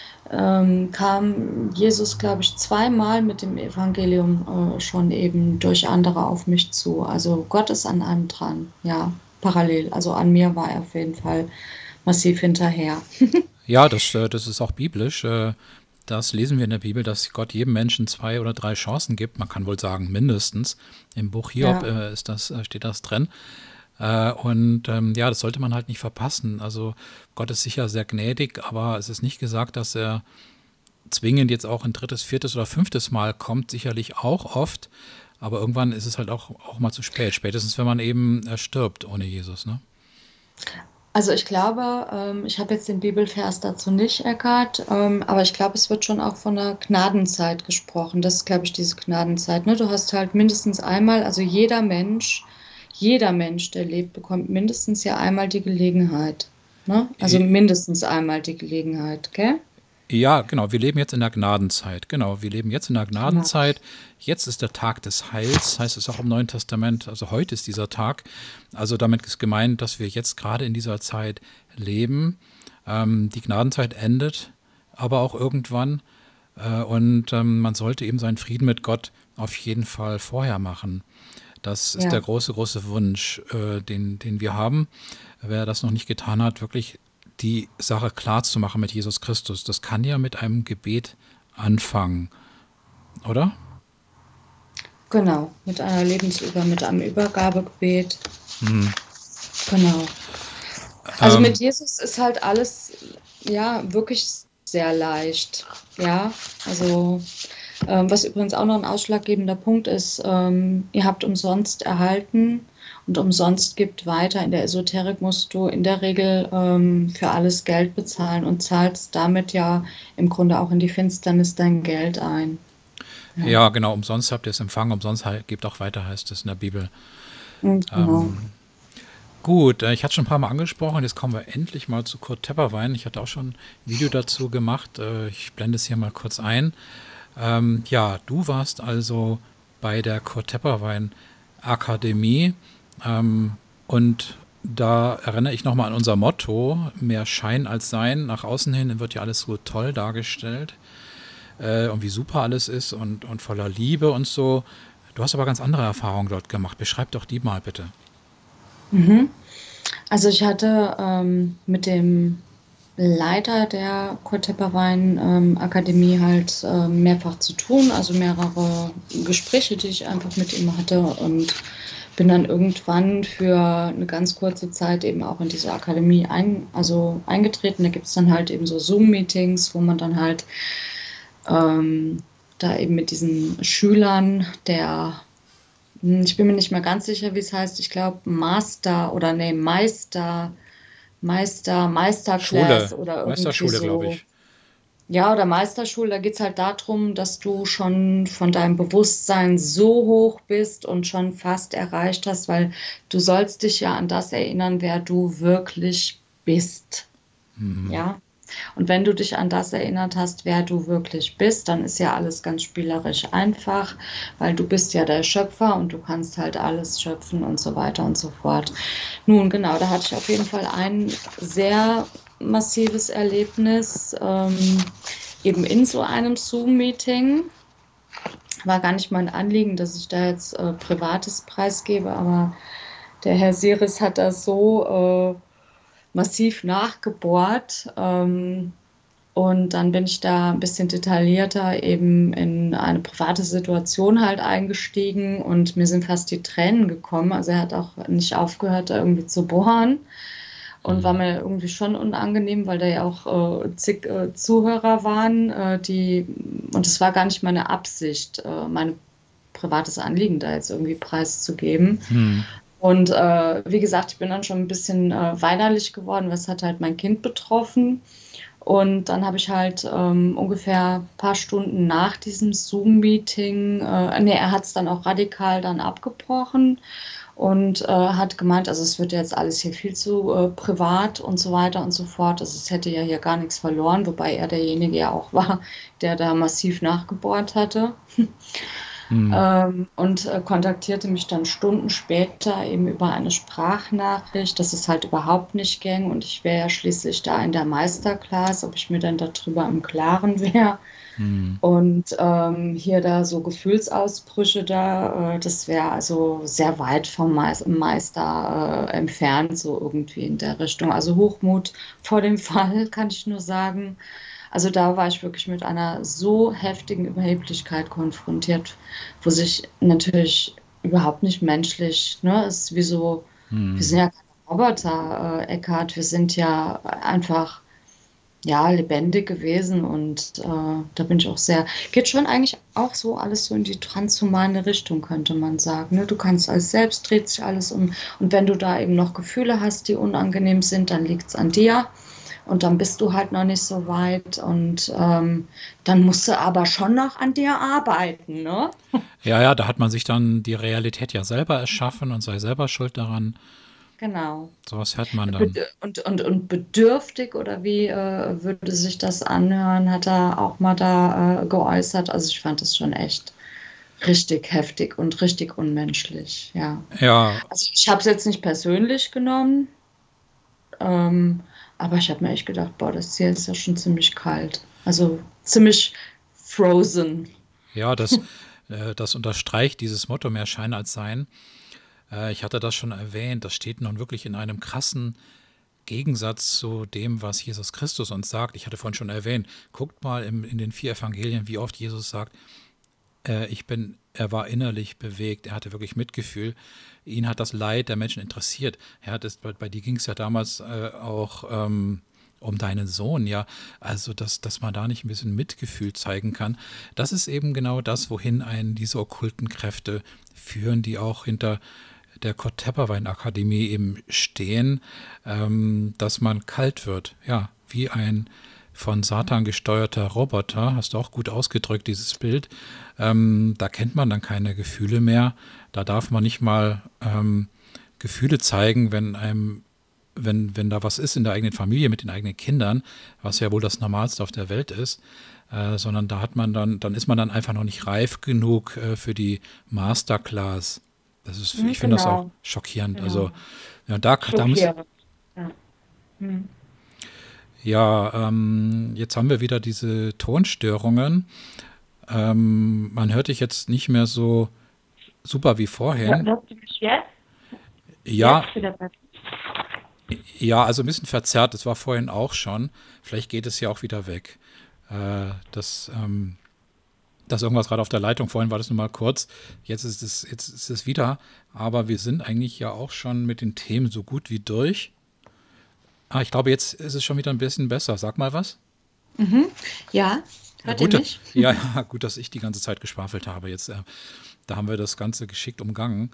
kam Jesus, glaube ich, zweimal mit dem Evangelium schon eben durch andere auf mich zu. Also Gott ist an einem dran, ja, parallel. Also an mir war er auf jeden Fall massiv hinterher. Ja, das ist auch biblisch. Das lesen wir in der Bibel, dass Gott jedem Menschen 2 oder 3 Chancen gibt. Man kann wohl sagen, mindestens. Im Buch Hiob Ja, steht das drin. Und ja, das sollte man halt nicht verpassen. Also Gott ist sicher sehr gnädig, aber es ist nicht gesagt, dass er zwingend jetzt auch ein drittes, viertes oder fünftes Mal kommt. Sicherlich auch oft. Aber irgendwann ist es halt auch mal zu spät. Spätestens, wenn man eben stirbt ohne Jesus. Ne? also ich glaube, ich habe jetzt den Bibelvers dazu nicht erkannt, aber ich glaube, es wird schon auch von der Gnadenzeit gesprochen. Das ist, glaube ich, diese Gnadenzeit. Ne? Du hast halt mindestens einmal, also jeder Mensch, der lebt, bekommt mindestens ja einmal die Gelegenheit. Ne? Also mindestens einmal die Gelegenheit, gell? Ja, genau. Wir leben jetzt in der Gnadenzeit. Genau, wir leben jetzt in der Genau. Gnadenzeit. Jetzt ist der Tag des Heils, heißt es auch im Neuen Testament. Also heute ist dieser Tag. Also damit ist gemeint, dass wir jetzt gerade in dieser Zeit leben. Die Gnadenzeit endet aber auch irgendwann. Und man sollte eben seinen Frieden mit Gott auf jeden Fall vorher machen. Das ist der Ja. große, große Wunsch, den wir haben. Wer das noch nicht getan hat, wirklich die Sache klar zu machen mit Jesus Christus. Das kann ja mit einem Gebet anfangen, oder? Genau, mit einem Übergabegebet. Genau. Also mit Ähm, Jesus ist halt alles, ja, wirklich sehr leicht. Ja, also was übrigens auch noch ein ausschlaggebender Punkt ist, ihr habt umsonst erhalten und umsonst gibt weiter. In der Esoterik musst du in der Regel für alles Geld bezahlen und zahlst damit ja im Grunde auch in die Finsternis dein Geld ein. Ja, ja, genau, umsonst habt ihr es empfangen, umsonst gebt auch weiter, heißt es in der Bibel. und genau. Gut, ich hatte schon ein paar Mal angesprochen, jetzt kommen wir endlich mal zu Kurt Tepperwein. Ich hatte auch schon ein Video dazu gemacht, ich blende es hier mal kurz ein. Ja, du warst also bei der Kurt Tepperwein Akademie und da erinnere ich nochmal an unser Motto, mehr Schein als Sein. Nach außen hin wird ja alles so toll dargestellt und wie super alles ist und voller Liebe und so. Du hast aber ganz andere Erfahrungen dort gemacht. Beschreib doch die mal bitte. Mhm. Also ich hatte mit dem Leiter der Kurt Tepperwein Akademie halt mehrfach zu tun, also mehrere Gespräche, die ich einfach mit ihm hatte und bin dann irgendwann für eine ganz kurze Zeit eben auch in diese Akademie eingetreten. Da gibt es dann halt eben so Zoom-Meetings, wo man dann halt ähm, da eben mit diesen Schülern ich bin mir nicht mehr ganz sicher, wie es heißt, ich glaube Master oder nee, Meisterclass Schule, oder irgendwie Meisterschule, glaube so. ich. Ja, oder Meisterschule, da geht es halt darum, dass du schon von deinem Bewusstsein so hoch bist und schon fast erreicht hast, weil du sollst dich ja an das erinnern, wer du wirklich bist. Ja. Und wenn du dich an das erinnert hast, wer du wirklich bist, dann ist ja alles ganz spielerisch einfach, weil du bist ja der Schöpfer und du kannst halt alles schöpfen und so weiter und so fort. Nun, genau, da hatte ich auf jeden Fall ein sehr massives Erlebnis, eben in so einem Zoom-Meeting. War gar nicht mein Anliegen, dass ich da jetzt Privates preisgebe, aber der Herr Siris hat das so massiv nachgebohrt. Und dann bin ich da ein bisschen detaillierter eben in eine private Situation halt eingestiegen und mir sind fast die Tränen gekommen. Also er hat auch nicht aufgehört, da irgendwie zu bohren und war mir irgendwie schon unangenehm, weil da ja auch zig Zuhörer waren, und es war gar nicht meine Absicht, mein privates Anliegen da jetzt irgendwie preiszugeben. Hm. Und wie gesagt, ich bin dann schon ein bisschen weinerlich geworden, was hat halt mein Kind betroffen. Und dann habe ich halt ungefähr ein paar Stunden nach diesem Zoom-Meeting, nee, er hat es dann auch radikal dann abgebrochen und hat gemeint, also es wird jetzt alles hier viel zu privat und so weiter und so fort. Also es hätte ja hier gar nichts verloren, wobei er derjenige ja auch war, der da massiv nachgebohrt hatte. Und kontaktierte mich dann Stunden später eben über eine Sprachnachricht, dass es halt überhaupt nicht ging und ich wäre ja schließlich da in der Meisterclass, ob ich mir dann darüber im Klaren wäre. Und hier da so Gefühlsausbrüche da, das wäre also sehr weit vom Meister entfernt, so irgendwie in der Richtung. Also Hochmut vor dem Fall, kann ich nur sagen. Also da war ich wirklich mit einer so heftigen Überheblichkeit konfrontiert, wo sich natürlich überhaupt nicht menschlich, ne, ist wie so, wir sind ja keine Roboter, Eckhart, wir sind ja einfach, ja, lebendig gewesen und da bin ich auch sehr, geht schon eigentlich auch so alles so in die transhumane Richtung, könnte man sagen. Ne? Du kannst alles selbst, dreht sich alles um und wenn du da eben noch Gefühle hast, die unangenehm sind, dann liegt es an dir. Und dann bist du halt noch nicht so weit und dann musst du aber schon noch an dir arbeiten, ne? Ja, ja, da hat man sich dann die Realität ja selber erschaffen und sei selber schuld daran. genau. Sowas hört man dann. Und bedürftig oder wie würde sich das anhören, hat er auch mal da geäußert. Also ich fand das schon echt richtig heftig und richtig unmenschlich, ja. Ja, Also ich habe es jetzt nicht persönlich genommen, ähm, aber ich habe mir echt gedacht, boah, das Ziel ist ja schon ziemlich kalt. Also ziemlich frozen. ja, das unterstreicht dieses Motto mehr Schein als Sein. Ich hatte das schon erwähnt, das steht nun wirklich in einem krassen Gegensatz zu dem, was Jesus Christus uns sagt. Ich hatte vorhin schon erwähnt, guckt mal in den 4 Evangelien, wie oft Jesus sagt, er war innerlich bewegt, er hatte wirklich Mitgefühl. Ihn hat das Leid der Menschen interessiert. Bei dir ging es ja damals auch um deinen Sohn, ja. Also, dass man da nicht ein bisschen Mitgefühl zeigen kann. Das ist eben genau das, wohin einen diese okkulten Kräfte führen, die auch hinter der Kurt-Tepperwein-Akademie eben stehen, dass man kalt wird. Ja, wie ein von Satan gesteuerter Roboter, hast du auch gut ausgedrückt, dieses Bild. Da kennt man dann keine Gefühle mehr. Da darf man nicht mal Gefühle zeigen, wenn da was ist in der eigenen Familie mit den eigenen Kindern, was ja wohl das Normalste auf der Welt ist, sondern da hat man dann ist man dann einfach noch nicht reif genug für die Masterclass. Ich finde das auch Genau, schockierend. Also genau. ja, da muss, Schockierend. Ja. Hm. ja, jetzt haben wir wieder diese Tonstörungen. Man hört dich jetzt nicht mehr so super wie vorhin. Hörst du mich jetzt? Ja, Jetzt wieder besser. ja, also ein bisschen verzerrt. Das war vorhin auch schon. Vielleicht geht es ja auch wieder weg. Äh, das, ähm, Das irgendwas gerade auf der Leitung. Vorhin war das nur mal kurz. Jetzt ist es wieder. Aber wir sind eigentlich ja auch schon mit den Themen so gut wie durch. Ah, ich glaube, jetzt ist es schon wieder ein bisschen besser. Sag mal was. Mhm. Ja, Ja, hört ihr gut, mich? ja, ja, gut, dass ich die ganze Zeit geschwafelt habe. Da haben wir das Ganze geschickt umgangen.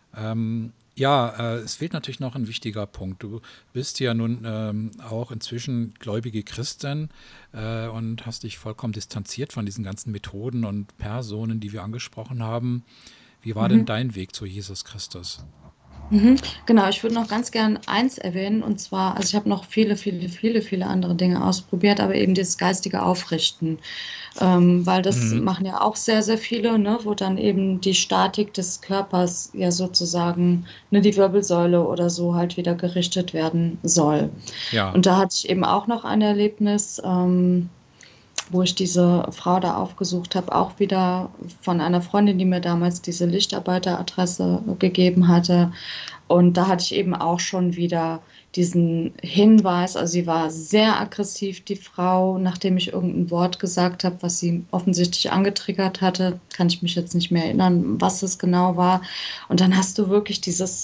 Ja, es fehlt natürlich noch ein wichtiger Punkt. Du bist ja nun auch inzwischen gläubige Christin und hast dich vollkommen distanziert von diesen ganzen Methoden und Personen, die wir angesprochen haben. Wie war denn Mhm. dein Weg zu Jesus Christus? Mhm. Genau, ich würde noch ganz gern eins erwähnen, und zwar, also ich habe noch viele andere Dinge ausprobiert, aber eben dieses geistige Aufrichten, weil das Mhm. machen ja auch sehr viele, ne, wo dann eben die Statik des Körpers ja sozusagen, ne, die Wirbelsäule oder so halt wieder gerichtet werden soll. Ja. Und da hatte ich eben auch noch ein Erlebnis, wo ich diese Frau da aufgesucht habe, auch wieder von einer Freundin, die mir damals diese Lichtarbeiteradresse gegeben hatte. Und da hatte ich eben auch schon wieder diesen Hinweis, also sie war sehr aggressiv, die Frau, nachdem ich irgendein Wort gesagt habe, was sie offensichtlich angetriggert hatte, kann ich mich jetzt nicht mehr erinnern, was es genau war. Und dann hast du wirklich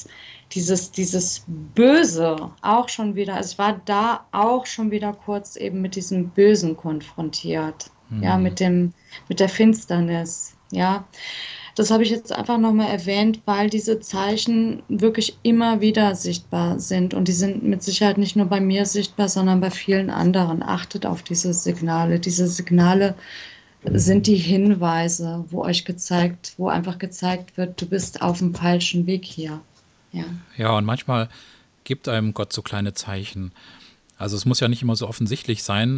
dieses Böse auch schon wieder, also ich war da auch schon wieder kurz eben mit diesem Bösen konfrontiert, ja, Mhm. mit der Finsternis, ja. Das habe ich jetzt einfach nochmal erwähnt, weil diese Zeichen wirklich immer wieder sichtbar sind und die sind mit Sicherheit nicht nur bei mir sichtbar, sondern bei vielen anderen. Achtet auf diese Signale. Diese Signale sind die Hinweise, wo einfach gezeigt wird, du bist auf dem falschen Weg hier. Ja. Ja, und manchmal gibt einem Gott so kleine Zeichen. Also es muss ja nicht immer so offensichtlich sein.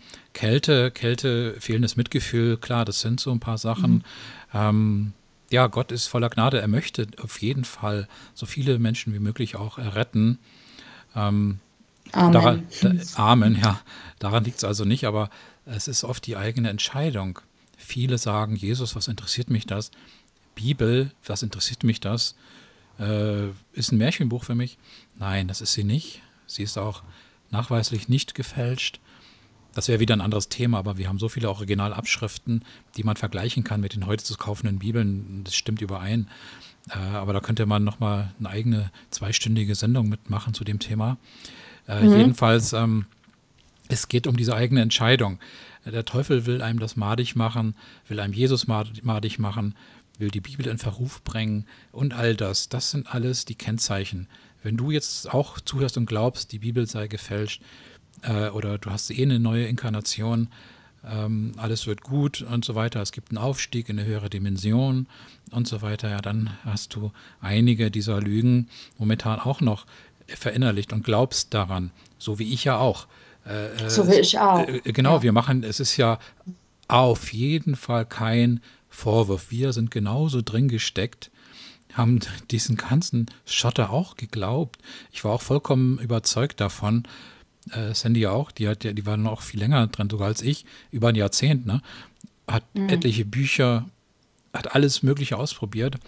Kälte, fehlendes Mitgefühl, klar, das sind so ein paar Mhm. Sachen. Ja, Gott ist voller Gnade. Er möchte auf jeden Fall so viele Menschen wie möglich auch erretten. Amen. Amen, ja, daran liegt es also nicht, aber es ist oft die eigene Entscheidung. Viele sagen, Jesus, was interessiert mich das? Bibel, was interessiert mich das? Ist ein Märchenbuch für mich? Nein, das ist sie nicht. Sie ist auch nachweislich nicht gefälscht. Das wäre wieder ein anderes Thema, aber wir haben so viele Originalabschriften, die man vergleichen kann mit den heute zu kaufenden Bibeln. Das stimmt überein. Aber da könnte man nochmal eine eigene zweistündige Sendung mitmachen zu dem Thema. Mhm. Jedenfalls, es geht um diese eigene Entscheidung. Der Teufel will einem das madig machen, will einem Jesus madig machen, will die Bibel in Verruf bringen und all das. Das sind alles die Kennzeichen. Wenn du jetzt auch zuhörst und glaubst, die Bibel sei gefälscht oder du hast eine neue Inkarnation, alles wird gut und so weiter, es gibt einen Aufstieg in eine höhere Dimension und so weiter, ja, dann hast du einige dieser Lügen momentan auch noch verinnerlicht und glaubst daran, so wie ich ja auch. So wie ich auch. Genau, Ja. wir machen, es ist ja auf jeden Fall kein Vorwurf. Wir sind genauso drin gesteckt, haben diesen ganzen Schotter auch geglaubt. Ich war auch vollkommen überzeugt davon. Sandy auch, die war noch viel länger drin, sogar als ich, über ein Jahrzehnt, ne? Hat Mhm. etliche Bücher, hat alles Mögliche ausprobiert.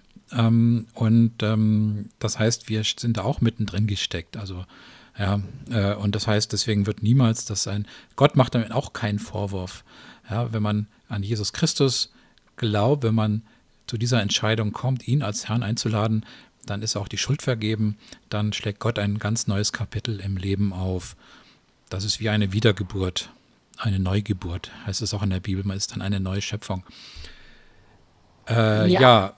Das heißt, wir sind da auch mittendrin gesteckt. Also, ja, und das heißt, deswegen wird niemals Gott macht damit auch keinen Vorwurf. Ja, wenn man an Jesus Christus glaubt, wenn man zu dieser Entscheidung kommt, ihn als Herrn einzuladen, dann ist auch die Schuld vergeben, dann schlägt Gott ein ganz neues Kapitel im Leben auf. Das ist wie eine Wiedergeburt, eine Neugeburt, heißt es auch in der Bibel, man ist dann eine neue Schöpfung. Ja, Ja,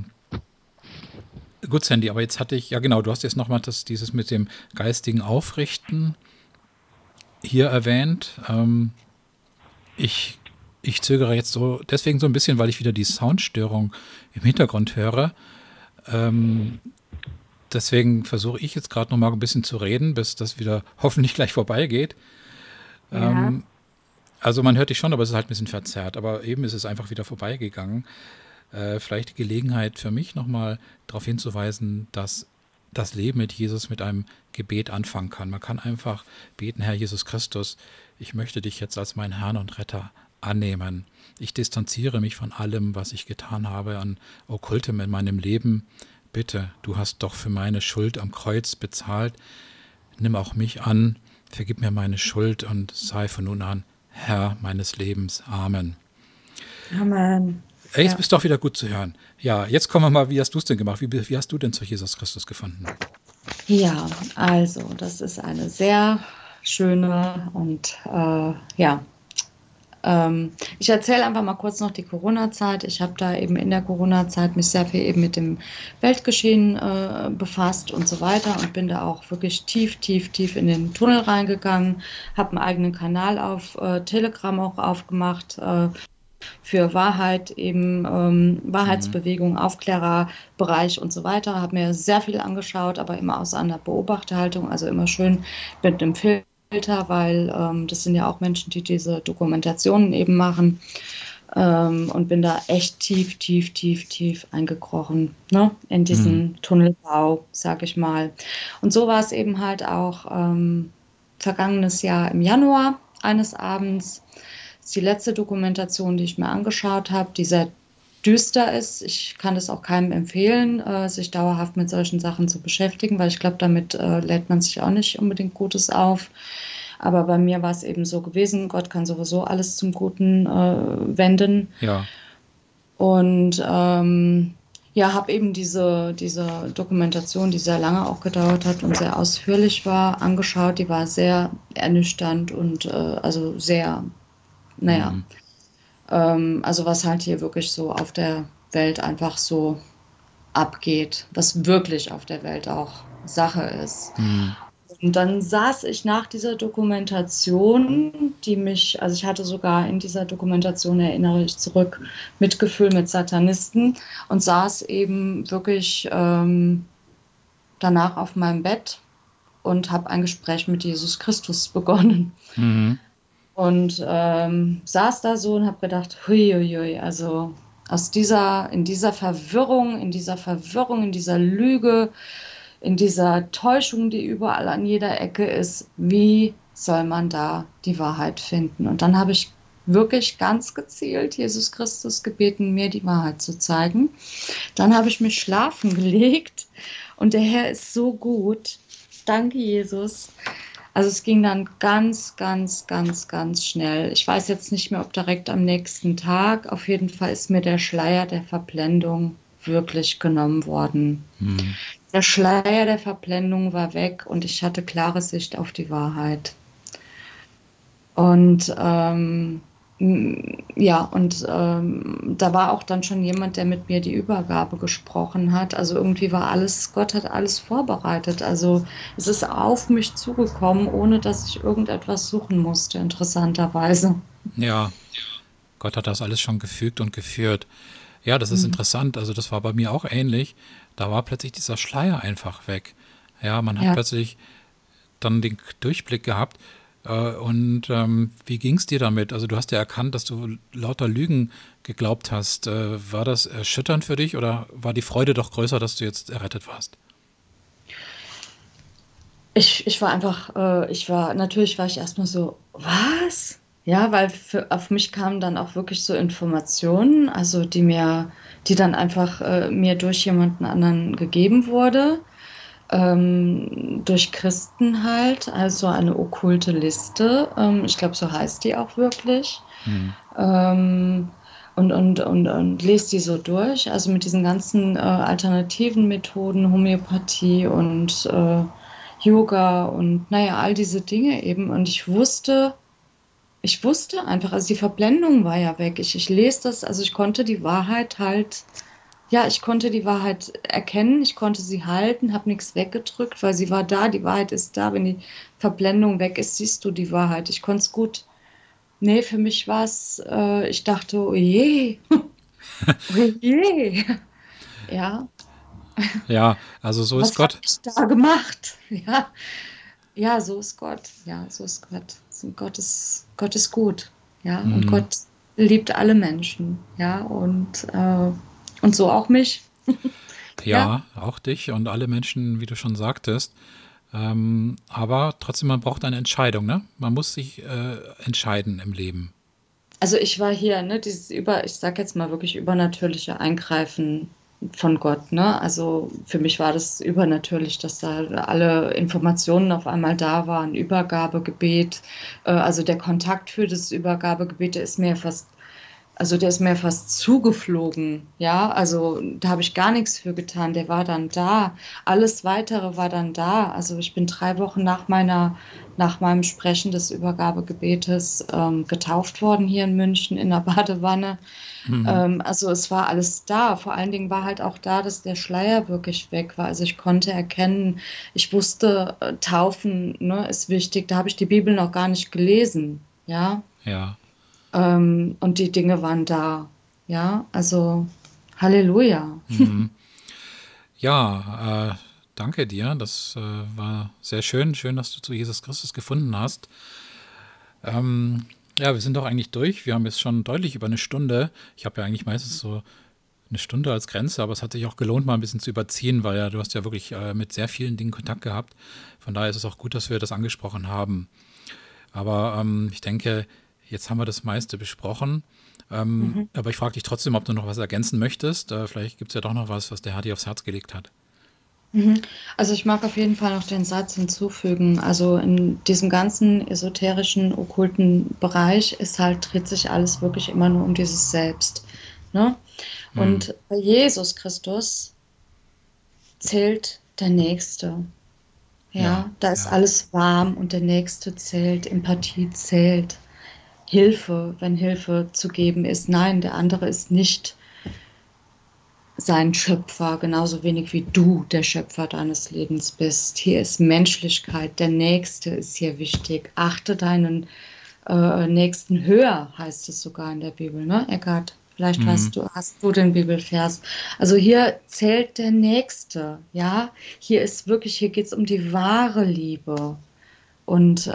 gut, Sandy, aber jetzt hatte ich, ja genau, du hast jetzt nochmal dieses mit dem geistigen Aufrichten hier erwähnt. Ich, ich zögere jetzt so, deswegen so ein bisschen, weil ich wieder die Soundstörung im Hintergrund höre. Deswegen versuche ich jetzt gerade nochmal ein bisschen zu reden, bis das wieder hoffentlich gleich vorbeigeht. ja. Also man hört dich schon, aber es ist halt ein bisschen verzerrt. Aber eben ist es einfach wieder vorbeigegangen. Vielleicht die Gelegenheit für mich nochmal darauf hinzuweisen, dass das Leben mit Jesus mit einem Gebet anfangen kann. Man kann einfach beten, Herr Jesus Christus, ich möchte dich jetzt als meinen Herrn und Retter annehmen. Ich distanziere mich von allem, was ich getan habe an Okkultem in meinem Leben. Bitte, du hast doch für meine Schuld am Kreuz bezahlt. Nimm auch mich an, vergib mir meine Schuld und sei von nun an Herr meines Lebens. Amen. Amen. Jetzt Ja. bist du auch wieder gut zu hören. Ja, jetzt kommen wir mal, wie hast du es denn gemacht? Wie hast du denn zu Jesus Christus gefunden? Ja, also das ist eine sehr schöne und ja, ich erzähle einfach mal kurz noch die Corona-Zeit. Ich habe da eben in der Corona-Zeit mich sehr viel eben mit dem Weltgeschehen befasst und so weiter und bin da auch wirklich tief, tief, tief in den Tunnel reingegangen, habe einen eigenen Kanal auf Telegram auch aufgemacht, für Wahrheit, eben Mhm. Wahrheitsbewegung, Aufklärerbereich und so weiter. Habe mir sehr viel angeschaut, aber immer aus einer Beobachterhaltung, also immer schön mit einem Filter, weil das sind ja auch Menschen, die diese Dokumentationen eben machen. Und bin da echt tief, tief, tief, tief eingekrochen, ne? In Mhm. diesen Tunnelbau, sag ich mal. Und so war es eben halt auch vergangenes Jahr im Januar eines Abends. Das ist die letzte Dokumentation, die ich mir angeschaut habe, die sehr düster ist. Ich kann das auch keinem empfehlen, sich dauerhaft mit solchen Sachen zu beschäftigen, weil ich glaube, damit lädt man sich auch nicht unbedingt Gutes auf. Aber bei mir war es eben so gewesen, Gott kann sowieso alles zum Guten wenden. Ja. Und ja, habe eben diese Dokumentation, die sehr lange auch gedauert hat und sehr ausführlich war, angeschaut. Die war sehr ernüchternd und also sehr, naja, Mhm. also was halt hier wirklich so auf der Welt einfach so abgeht, was wirklich auf der Welt auch Sache ist. Mhm. Und dann saß ich nach dieser Dokumentation, die mich, also ich hatte sogar in dieser Dokumentation, erinnere ich zurück, Mitgefühl mit Satanisten und saß eben wirklich danach auf meinem Bett und habe ein Gespräch mit Jesus Christus begonnen. Mhm. Und saß da so und habe gedacht, hui, hui, hui, also in dieser Verwirrung, in dieser Lüge, in dieser Täuschung, die überall an jeder Ecke ist, wie soll man da die Wahrheit finden? Und dann habe ich wirklich ganz gezielt Jesus Christus gebeten, mir die Wahrheit zu zeigen. Dann habe ich mich schlafen gelegt und der Herr ist so gut. Danke, Jesus. Also es ging dann ganz, ganz, ganz, ganz schnell. Ich weiß jetzt nicht mehr, ob direkt am nächsten Tag. Auf jeden Fall ist mir der Schleier der Verblendung wirklich genommen worden. Mhm. Der Schleier der Verblendung war weg und ich hatte klare Sicht auf die Wahrheit. Und ja, und da war auch dann schon jemand, der mit mir die Übergabe gesprochen hat. Also irgendwie war alles, Gott hat alles vorbereitet. Also es ist auf mich zugekommen, ohne dass ich irgendetwas suchen musste, interessanterweise. Ja, Gott hat das alles schon gefügt und geführt. Ja, das ist Hm. interessant. Also das war bei mir auch ähnlich. Da war plötzlich dieser Schleier einfach weg. Ja, man hat Ja. plötzlich dann den Durchblick gehabt. Und wie ging es dir damit? Also du hast ja erkannt, dass du lauter Lügen geglaubt hast. War das erschütternd für dich oder war die Freude doch größer, dass du jetzt errettet warst? Ich war einfach, natürlich war ich erstmal so, was? Ja, weil auf mich kamen dann auch wirklich so Informationen, also die dann einfach mir durch jemanden anderen gegeben wurde, durch Christen halt, also eine okkulte Liste. Ich glaube, so heißt die auch wirklich. Hm. Ähm, und lese die so durch, also mit diesen ganzen alternativen Methoden, Homöopathie und Yoga und naja, all diese Dinge eben. Und ich wusste einfach, also die Verblendung war ja weg. Ich lese das, also ich konnte die Wahrheit halt, ja, ich konnte die Wahrheit erkennen, ich konnte sie halten, habe nichts weggedrückt, weil sie war da, die Wahrheit ist da. Wenn die Verblendung weg ist, siehst du die Wahrheit. Ich konnte es gut. Nee, für mich war es, ich dachte, oh je, oh je. Ja, Ja, also so ist was habe Gott. ich da gemacht? Ja, ja, so ist Gott. Ja, so ist Gott. So Gott ist gut. Ja, und Hm. Gott liebt alle Menschen. Ja, und so auch mich. Ja, Ja, auch dich und alle Menschen, wie du schon sagtest. Aber trotzdem, man braucht eine Entscheidung, ne? Man muss sich entscheiden im Leben. also ich war hier, ne, ich sag jetzt mal wirklich übernatürliche Eingreifen von Gott, ne? Also für mich war das übernatürlich, dass da alle Informationen auf einmal da waren, Übergabegebet, also der Kontakt für das Übergabegebet, der ist mir fast zugeflogen, ja, also da habe ich gar nichts für getan, der war dann da, alles Weitere war dann da, also ich bin 3 Wochen nach meinem Sprechen des Übergabegebetes getauft worden hier in München in der Badewanne, Mhm. also es war alles da, vor allen Dingen war halt auch da, dass der Schleier wirklich weg war, also ich konnte erkennen, ich wusste, Taufen, ne, ist wichtig, da habe ich die Bibel noch gar nicht gelesen, ja, Ja. und die Dinge waren da. Ja, also Halleluja. Mhm. Ja, danke dir. Das war sehr schön. Schön, dass du zu Jesus Christus gefunden hast. Ähm, ja, wir sind doch eigentlich durch. Wir haben jetzt schon deutlich über eine Stunde. Ich habe ja eigentlich meistens so eine Stunde als Grenze, aber es hat sich auch gelohnt, mal ein bisschen zu überziehen, weil ja, du hast ja wirklich mit sehr vielen Dingen Kontakt gehabt. Von daher ist es auch gut, dass wir das angesprochen haben. Aber ich denke, jetzt haben wir das meiste besprochen. Mhm. Aber ich frage dich trotzdem, ob du noch was ergänzen möchtest. Vielleicht gibt es ja doch noch was, was der Herr dir aufs Herz gelegt hat. Mhm. Also ich mag auf jeden Fall noch den Satz hinzufügen. Also in diesem ganzen esoterischen, okkulten Bereich dreht sich alles wirklich immer nur um dieses Selbst. Ne? Hm. Und bei Jesus Christus zählt der Nächste. Ja, Ja, da ist ja, alles warm und der Nächste zählt, Empathie zählt, Hilfe, wenn Hilfe zu geben ist. Nein, der andere ist nicht sein Schöpfer, genauso wenig wie du der Schöpfer deines Lebens bist. Hier ist Menschlichkeit, der Nächste ist hier wichtig. Achte deinen Nächsten höher, heißt es sogar in der Bibel, ne, Eckart? Vielleicht hm, hast du den Bibelvers. Also hier zählt der Nächste, ja. Hier geht es um die wahre Liebe und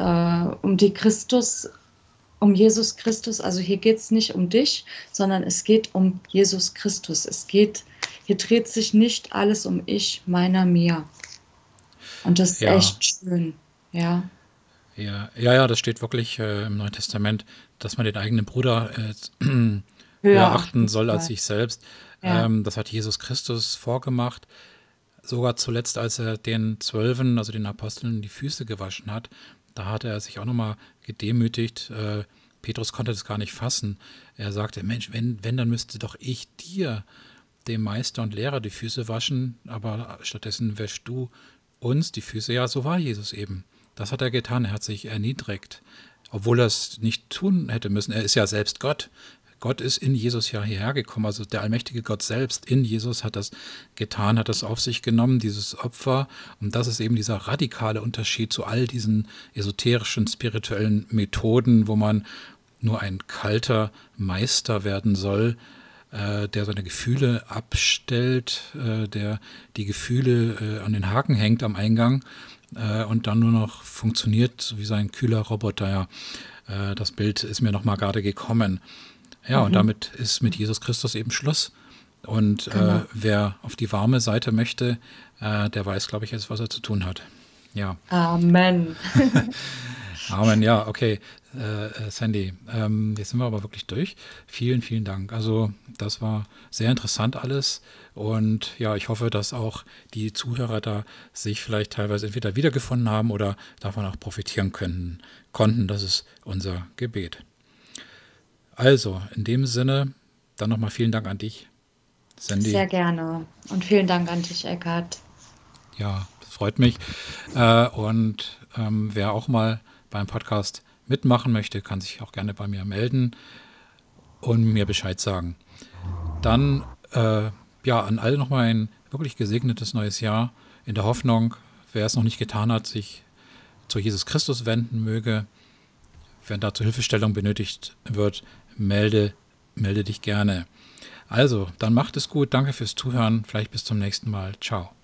um Jesus Christus. Also hier geht es nicht um dich, sondern es geht um Jesus Christus. Hier dreht sich nicht alles um ich, meiner, mir. Und das ist ja, echt schön. Ja, ja, ja, ja, das steht wirklich im Neuen Testament, dass man den eigenen Bruder höher höher achten achten soll als soll. sich selbst. Ja. Das hat Jesus Christus vorgemacht. Sogar zuletzt, als er den Zwölfen, also den Aposteln, die Füße gewaschen hat, da hatte er sich auch nochmal gedemütigt. Petrus konnte das gar nicht fassen. Er sagte, Mensch, wenn, dann müsste doch ich dir, dem Meister und Lehrer, die Füße waschen, aber stattdessen wäschst du uns die Füße. Ja, so war Jesus eben. Das hat er getan, er hat sich erniedrigt, obwohl er es nicht tun hätte müssen. Er ist ja selbst Gott. Gott ist in Jesus ja hierher gekommen, also der allmächtige Gott selbst in Jesus hat das getan, hat das auf sich genommen, dieses Opfer. Und das ist eben dieser radikale Unterschied zu all diesen esoterischen, spirituellen Methoden, wo man nur ein kalter Meister werden soll. der seine Gefühle abstellt, der die Gefühle an den Haken hängt am Eingang und dann nur noch funktioniert wie sein kühler Roboter. Ja, das Bild ist mir nochmal gerade gekommen. Ja, und damit ist mit Jesus Christus eben Schluss. Und Genau. wer auf die warme Seite möchte, der weiß, glaube ich, jetzt, was er zu tun hat. Ja, Amen. Amen. Ja, okay. Sandy, jetzt sind wir aber wirklich durch. Vielen, vielen Dank. Also das war sehr interessant alles. Und ja, ich hoffe, dass auch die Zuhörer da sich vielleicht teilweise entweder wiedergefunden haben oder davon auch profitieren konnten. Das ist unser Gebet. Also, in dem Sinne, dann nochmal vielen Dank an dich, Sandy. Sehr gerne. Und vielen Dank an dich, Eckhard. Ja, das freut mich. Und wer auch mal beim Podcast mitmachen möchte, kann sich auch gerne bei mir melden und mir Bescheid sagen. Dann ja, an alle nochmal ein wirklich gesegnetes neues Jahr in der Hoffnung, wer es noch nicht getan hat, sich zu Jesus Christus wenden möge. Wenn dazu Hilfestellung benötigt wird, melde dich gerne. Also, dann macht es gut. Danke fürs Zuhören. Vielleicht bis zum nächsten Mal. Ciao.